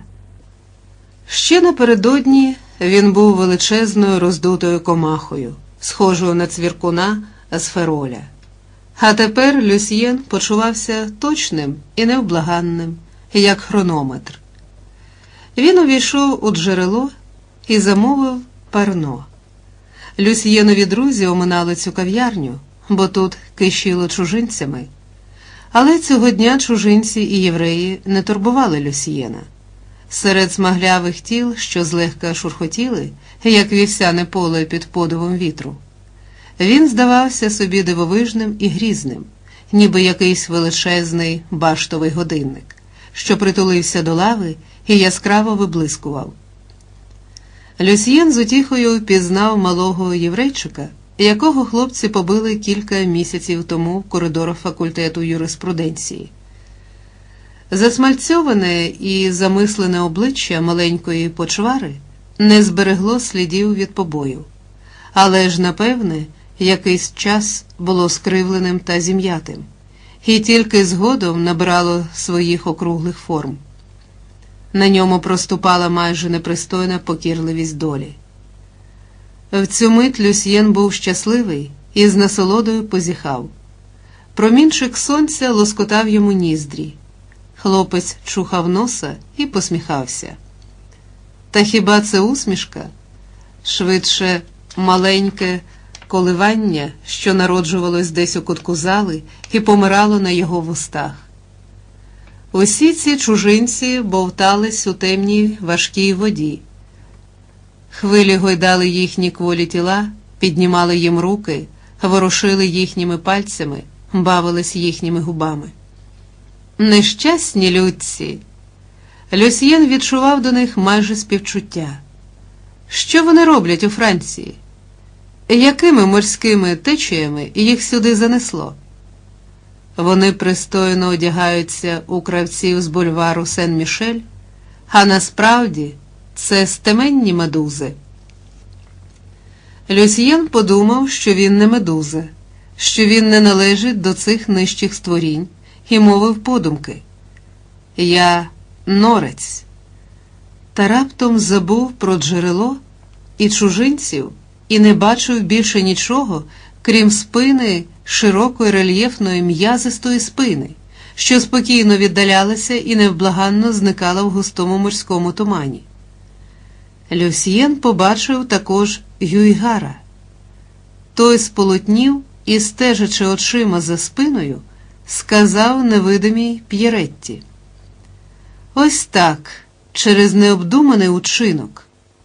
Ще напередодні він був величезною роздутою комахою, схожою на цвіркуна з Фероля. А тепер Люсьєн почувався точним і невблаганним, як хронометр. Він увійшов у джерело і замовив парно. Люсьєнові друзі оминали цю кав'ярню, бо тут кишіло чужинцями. Але цього дня чужинці і євреї не турбували Люсьєна. Серед смаглявих тіл, що злегка шурхотіли, як вівсяне поле під подувом вітру, він здавався собі дивовижним і грізним, ніби якийсь величезний баштовий годинник, що притулився до лави і яскраво виблискував. Люсьєн з утіхою впізнав малого єврейчика, якого хлопці побили кілька місяців тому в коридорах факультету юриспруденції. Засмальцьоване і замислене обличчя маленької почвари не зберегло слідів від побою, але ж, напевне, якийсь час було скривленим та зім'ятим, і тільки згодом набирало своїх округлих форм. На ньому проступала майже непристойна покірливість долі. В цю мить Люсьєн був щасливий і з насолодою позіхав. Промінчик сонця лоскотав йому ніздрі. Хлопець чухав носа і посміхався. Та хіба це усмішка? Швидше маленьке коливання, що народжувалось десь у кутку зали і помирало на його вустах. Усі ці чужинці бовтались у темній важкій воді. Хвилі гойдали їхні кволі тіла, піднімали їм руки, ворушили їхніми пальцями, бавились їхніми губами. Нещасні людці! Люсьєн відчував до них майже співчуття. Що вони роблять у Франції? Якими морськими течіями їх сюди занесло? Вони пристойно одягаються у кравців з бульвару Сен-Мішель, а насправді це стеменні медузи. Люсьєн подумав, що він не медуза, що він не належить до цих нижчих створінь, і мовив подумки: «Я норець». Та раптом забув про джерело і чужинців і не бачив більше нічого, крім спини, широкої рельєфної м'язистої спини, що спокійно віддалялася і невблаганно зникала в густому морському тумані. Люсьєн побачив також Гюйгара. Той сполотнів і, стежачи очима за спиною, сказав невидимій П'єретті. Ось так, через необдуманий учинок.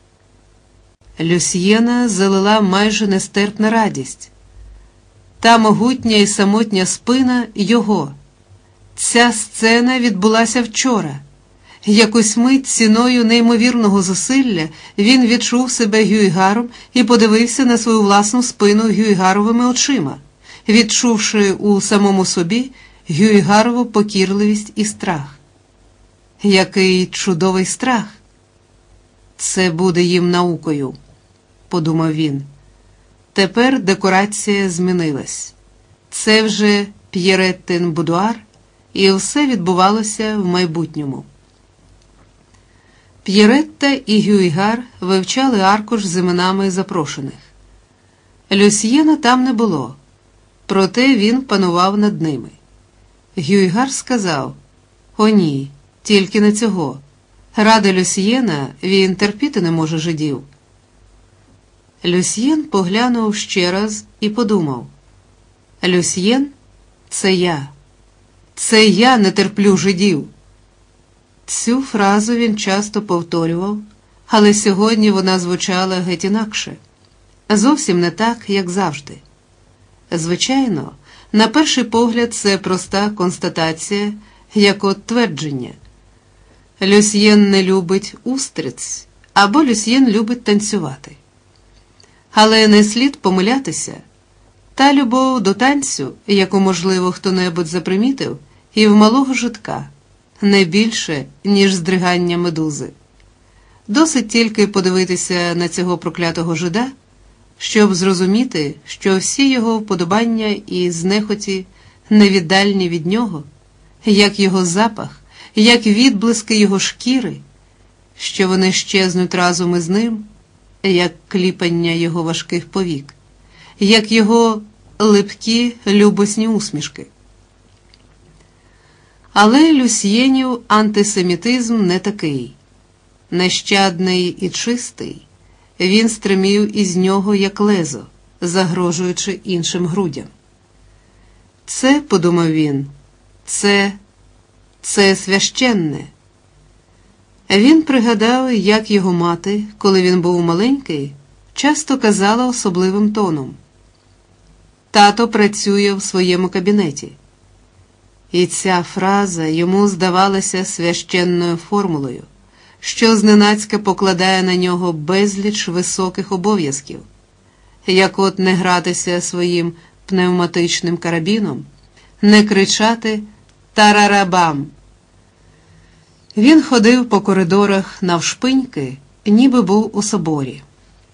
Люсьєна залила майже нестерпна радість. Та могутня і самотня спина його. Ця сцена відбулася вчора. Якусь мить ціною неймовірного зусилля він відчув себе Гюйгаром і подивився на свою власну спину Гюйгаровими очима, відчувши у самому собі Гюйгарову покірливість і страх. Який чудовий страх! Це буде їм наукою, подумав він. Тепер декорація змінилась. Це вже П'єреттин будуар, і все відбувалося в майбутньому. П'єретта і Гюйгар вивчали аркуш з іменами запрошених. Люсьєна там не було, проте він панував над ними. Гюйгар сказав: «О ні, тільки не цього. Ради Люсьєна він терпіти не може жидів». Люсьєн поглянув ще раз і подумав: «Люсьєн – це я. Це я не терплю жидів». Цю фразу він часто повторював, але сьогодні вона звучала геть інакше. Зовсім не так, як завжди. Звичайно, на перший погляд це проста констатація, як от твердження. Люсьєн не любить устриць, або Люсьєн любить танцювати. Але не слід помилятися. Та любов до танцю, яку, можливо, хто-небудь запримітив, і в малого жидка, не більше, ніж здригання медузи. Досить тільки подивитися на цього проклятого жида, щоб зрозуміти, що всі його вподобання і знехоті невіддальні від нього, як його запах, як відблиски його шкіри, що вони щезнуть разом із ним, як кліпання його важких повік, як його липкі любосні усмішки. Але Люсьєнів антисемітизм не такий. Нещадний і чистий, він стримів із нього як лезо, загрожуючи іншим грудям. Це, подумав він, це, це священне. Він пригадав, як його мати, коли він був маленький, часто казала особливим тоном: «Тато працює в своєму кабінеті». І ця фраза йому здавалася священною формулою, що зненацька покладає на нього безліч високих обов'язків, як от не гратися своїм пневматичним карабіном, не кричати «тарарабам». Він ходив по коридорах навшпиньки, ніби був у соборі.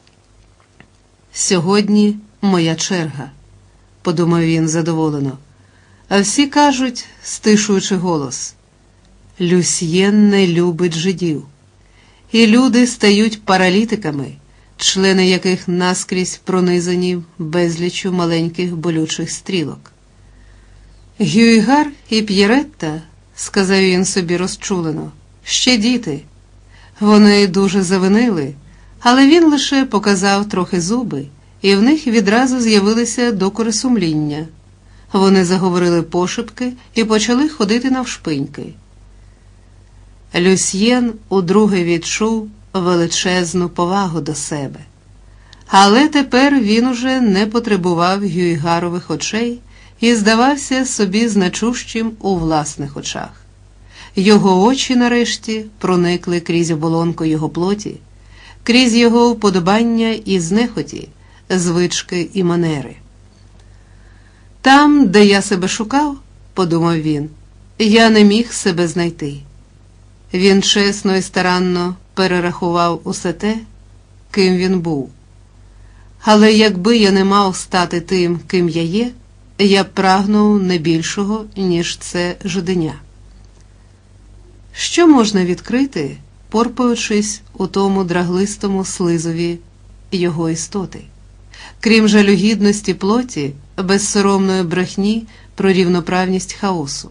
«Сьогодні моя черга», – подумав він задоволено. А всі кажуть, стишуючи голос: «Люсьєн не любить жидів». І люди стають паралітиками, члени яких наскрізь пронизані безліччю маленьких болючих стрілок. «Гюйгар і П'єретта», – сказав він собі розчулено, – «ще діти». Вони дуже завинили, але він лише показав трохи зуби, і в них відразу з'явилися докори сумління. Вони заговорили пошепки і почали ходити навшпиньки. Люсьєн удруге відчув величезну повагу до себе. Але тепер він уже не потребував Гюйгарових очей і здавався собі значущим у власних очах. Його очі, нарешті, проникли крізь оболонку його плоті, крізь його вподобання і знехоті, звички і манери. «Там, де я себе шукав, – подумав він, – я не міг себе знайти». Він чесно і старанно перерахував усе те, ким він був. Але якби я не мав стати тим, ким я є, я б прагнув не більшого, ніж це жиденя. Що можна відкрити, порпаючись у тому драглистому слизові його істоти, крім жалюгідності плоті, безсоромної брехні про рівноправність хаосу?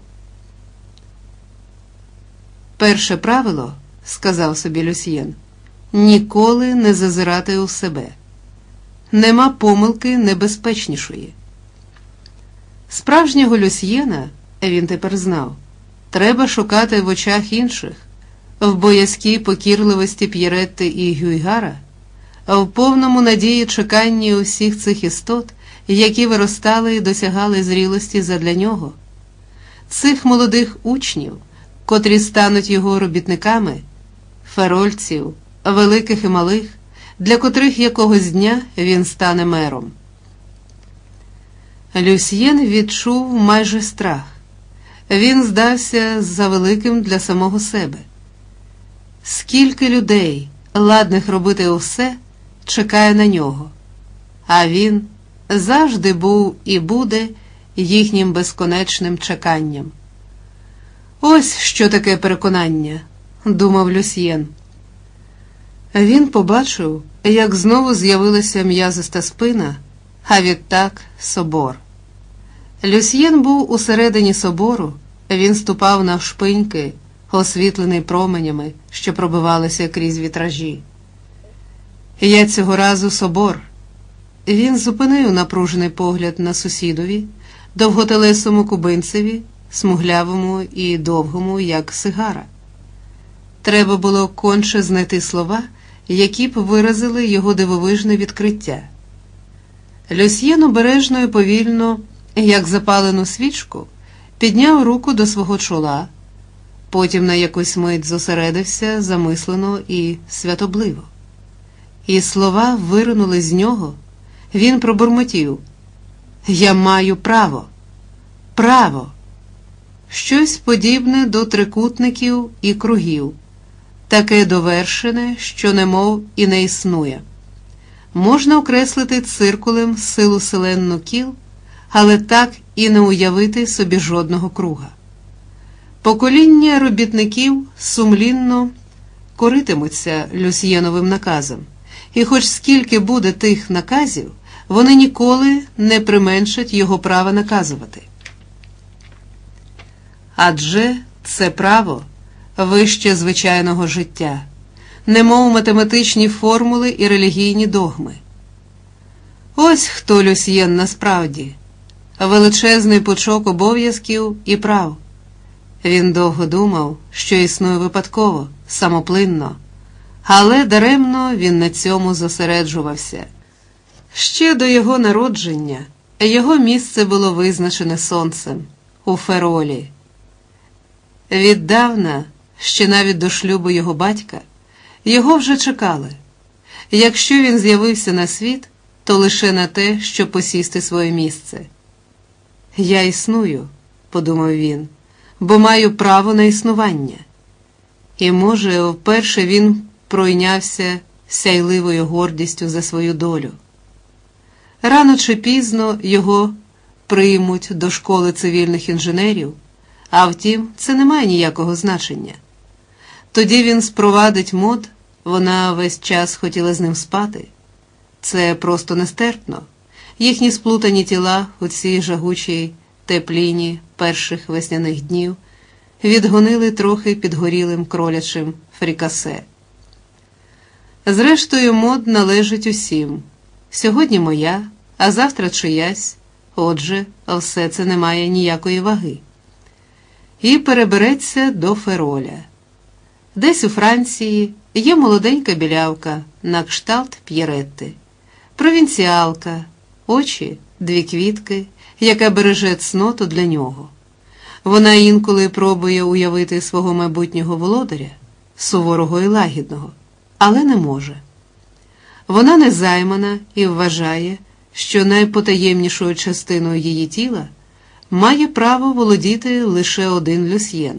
«Перше правило, – сказав собі Люсьєн, – ніколи не зазирати у себе. Нема помилки небезпечнішої». Справжнього Люсьєна він тепер знав, треба шукати в очах інших, в боязкій покірливості П'єретти і Гюйгара, в повному надії чеканні усіх цих істот, які виростали і досягали зрілості задля нього. Цих молодих учнів, котрі стануть його робітниками, ферольців, великих і малих, для котрих якогось дня він стане мером. Люсьєн відчув майже страх. Він здався завеликим для самого себе. Скільки людей, ладних робити усе, чекає на нього, а він завжди був і буде їхнім безконечним чеканням. Ось що таке переконання, думав Люсьєн. Він побачив, як знову з'явилася м'язиста спина, а відтак собор. Люсьєн був усередині собору, він ступав навшпиньки, освітлений променями, що пробивалися крізь вітражі. Я цього разу собор. Він зупинив напружений погляд на сусідові, довготелесому кубинцеві, смуглявому і довгому, як сигара. Треба було конче знайти слова, які б виразили його дивовижне відкриття. Люсьєн обережно і повільно, як запалену свічку, підняв руку до свого чола, потім на якусь мить зосередився замислено і святобливо. І слова виринули з нього. Він пробурмотів: «Я маю право! Право!» Щось подібне до трикутників і кругів, таке довершене, що немов і не існує. Можна окреслити циркулем силу селенну кіл, але так і не уявити собі жодного круга. Покоління робітників сумлінно коритимуться Люсьєновим наказом, і хоч скільки буде тих наказів, вони ніколи не применшать його права наказувати. Адже це право вище звичайного життя, немов математичні формули і релігійні догми. Ось хто Люсьєн насправді – величезний пучок обов'язків і прав. Він довго думав, що існує випадково, самоплинно, але даремно він на цьому зосереджувався. Ще до його народження його місце було визначене сонцем у Феролі. Віддавна, ще навіть до шлюбу його батька, його вже чекали. Якщо він з'явився на світ, то лише на те, щоб посісти своє місце. «Я існую», – подумав він, – «бо маю право на існування». І, може, вперше він пройнявся сяйливою гордістю за свою долю. Рано чи пізно його приймуть до школи цивільних інженерів, а втім, це не має ніякого значення. Тоді він спровадить мод, вона весь час хотіла з ним спати. Це просто нестерпно. Їхні сплутані тіла у цій жагучій тепліні перших весняних днів відгонили трохи підгорілим кролячим фрікасе. Зрештою, мод належить усім. Сьогодні моя, а завтра чиясь, отже, все це не має ніякої ваги. І перебереться до Фероля. Десь у Франції є молоденька білявка на кшталт П'єретти, провінціалка, очі – дві квітки, яка береже цноту для нього. Вона інколи пробує уявити свого майбутнього володаря, суворого і лагідного, але не може. Вона незаймана і вважає, що найпотаємнішою частиною її тіла має право володіти лише один Люсьєн.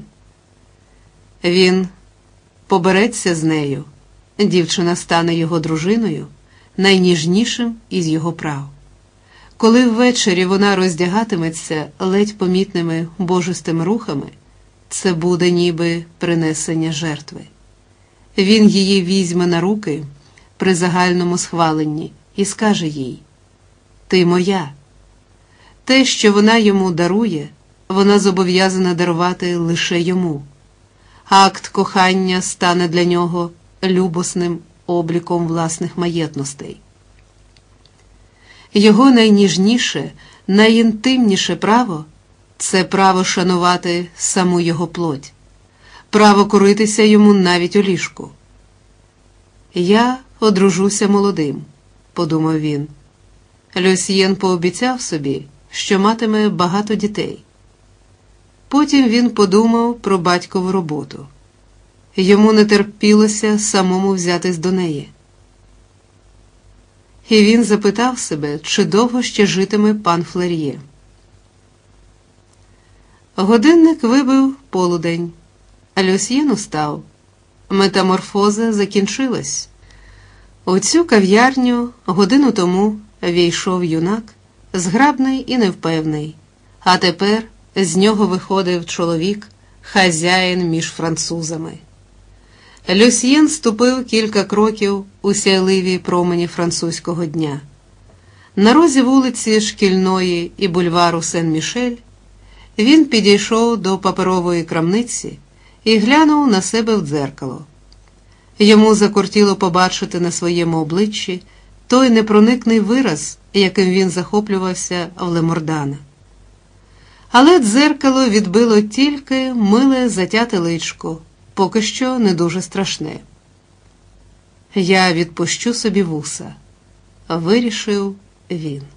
Він побереться з нею, дівчина стане його дружиною, найніжнішим із його прав. Коли ввечері вона роздягатиметься ледь помітними божистими рухами, це буде ніби принесення жертви. Він її візьме на руки при загальному схваленні і скаже їй: «Ти моя». Те, що вона йому дарує, вона зобов'язана дарувати лише йому. Акт кохання стане для нього любосним обліком власних маєтностей. Його найніжніше, найінтимніше право це право шанувати саму його плоть, право коритися йому навіть у ліжку. «Я одружуся молодим», – подумав він. Люсьєн пообіцяв собі, що матиме багато дітей. Потім він подумав про батькову роботу. Йому не терпілося самому взятись до неї. І він запитав себе, чи довго ще житиме пан Флер'є. Годинник вибив полудень, а Люсьєн устав. Метаморфоза закінчилась. У цю кав'ярню годину тому війшов юнак, зграбний і невпевний, а тепер з нього виходив чоловік, хазяїн між французами. Люсьєн ступив кілька кроків у сяйливі промені французького дня. На розі вулиці Шкільної і бульвару Сен-Мішель він підійшов до паперової крамниці і глянув на себе в дзеркало. Йому закортіло побачити на своєму обличчі той непроникний вираз, яким він захоплювався в Лемордана. Але дзеркало відбило тільки миле затяте личко, поки що не дуже страшне. «Я відпущу собі вуса», – вирішив він.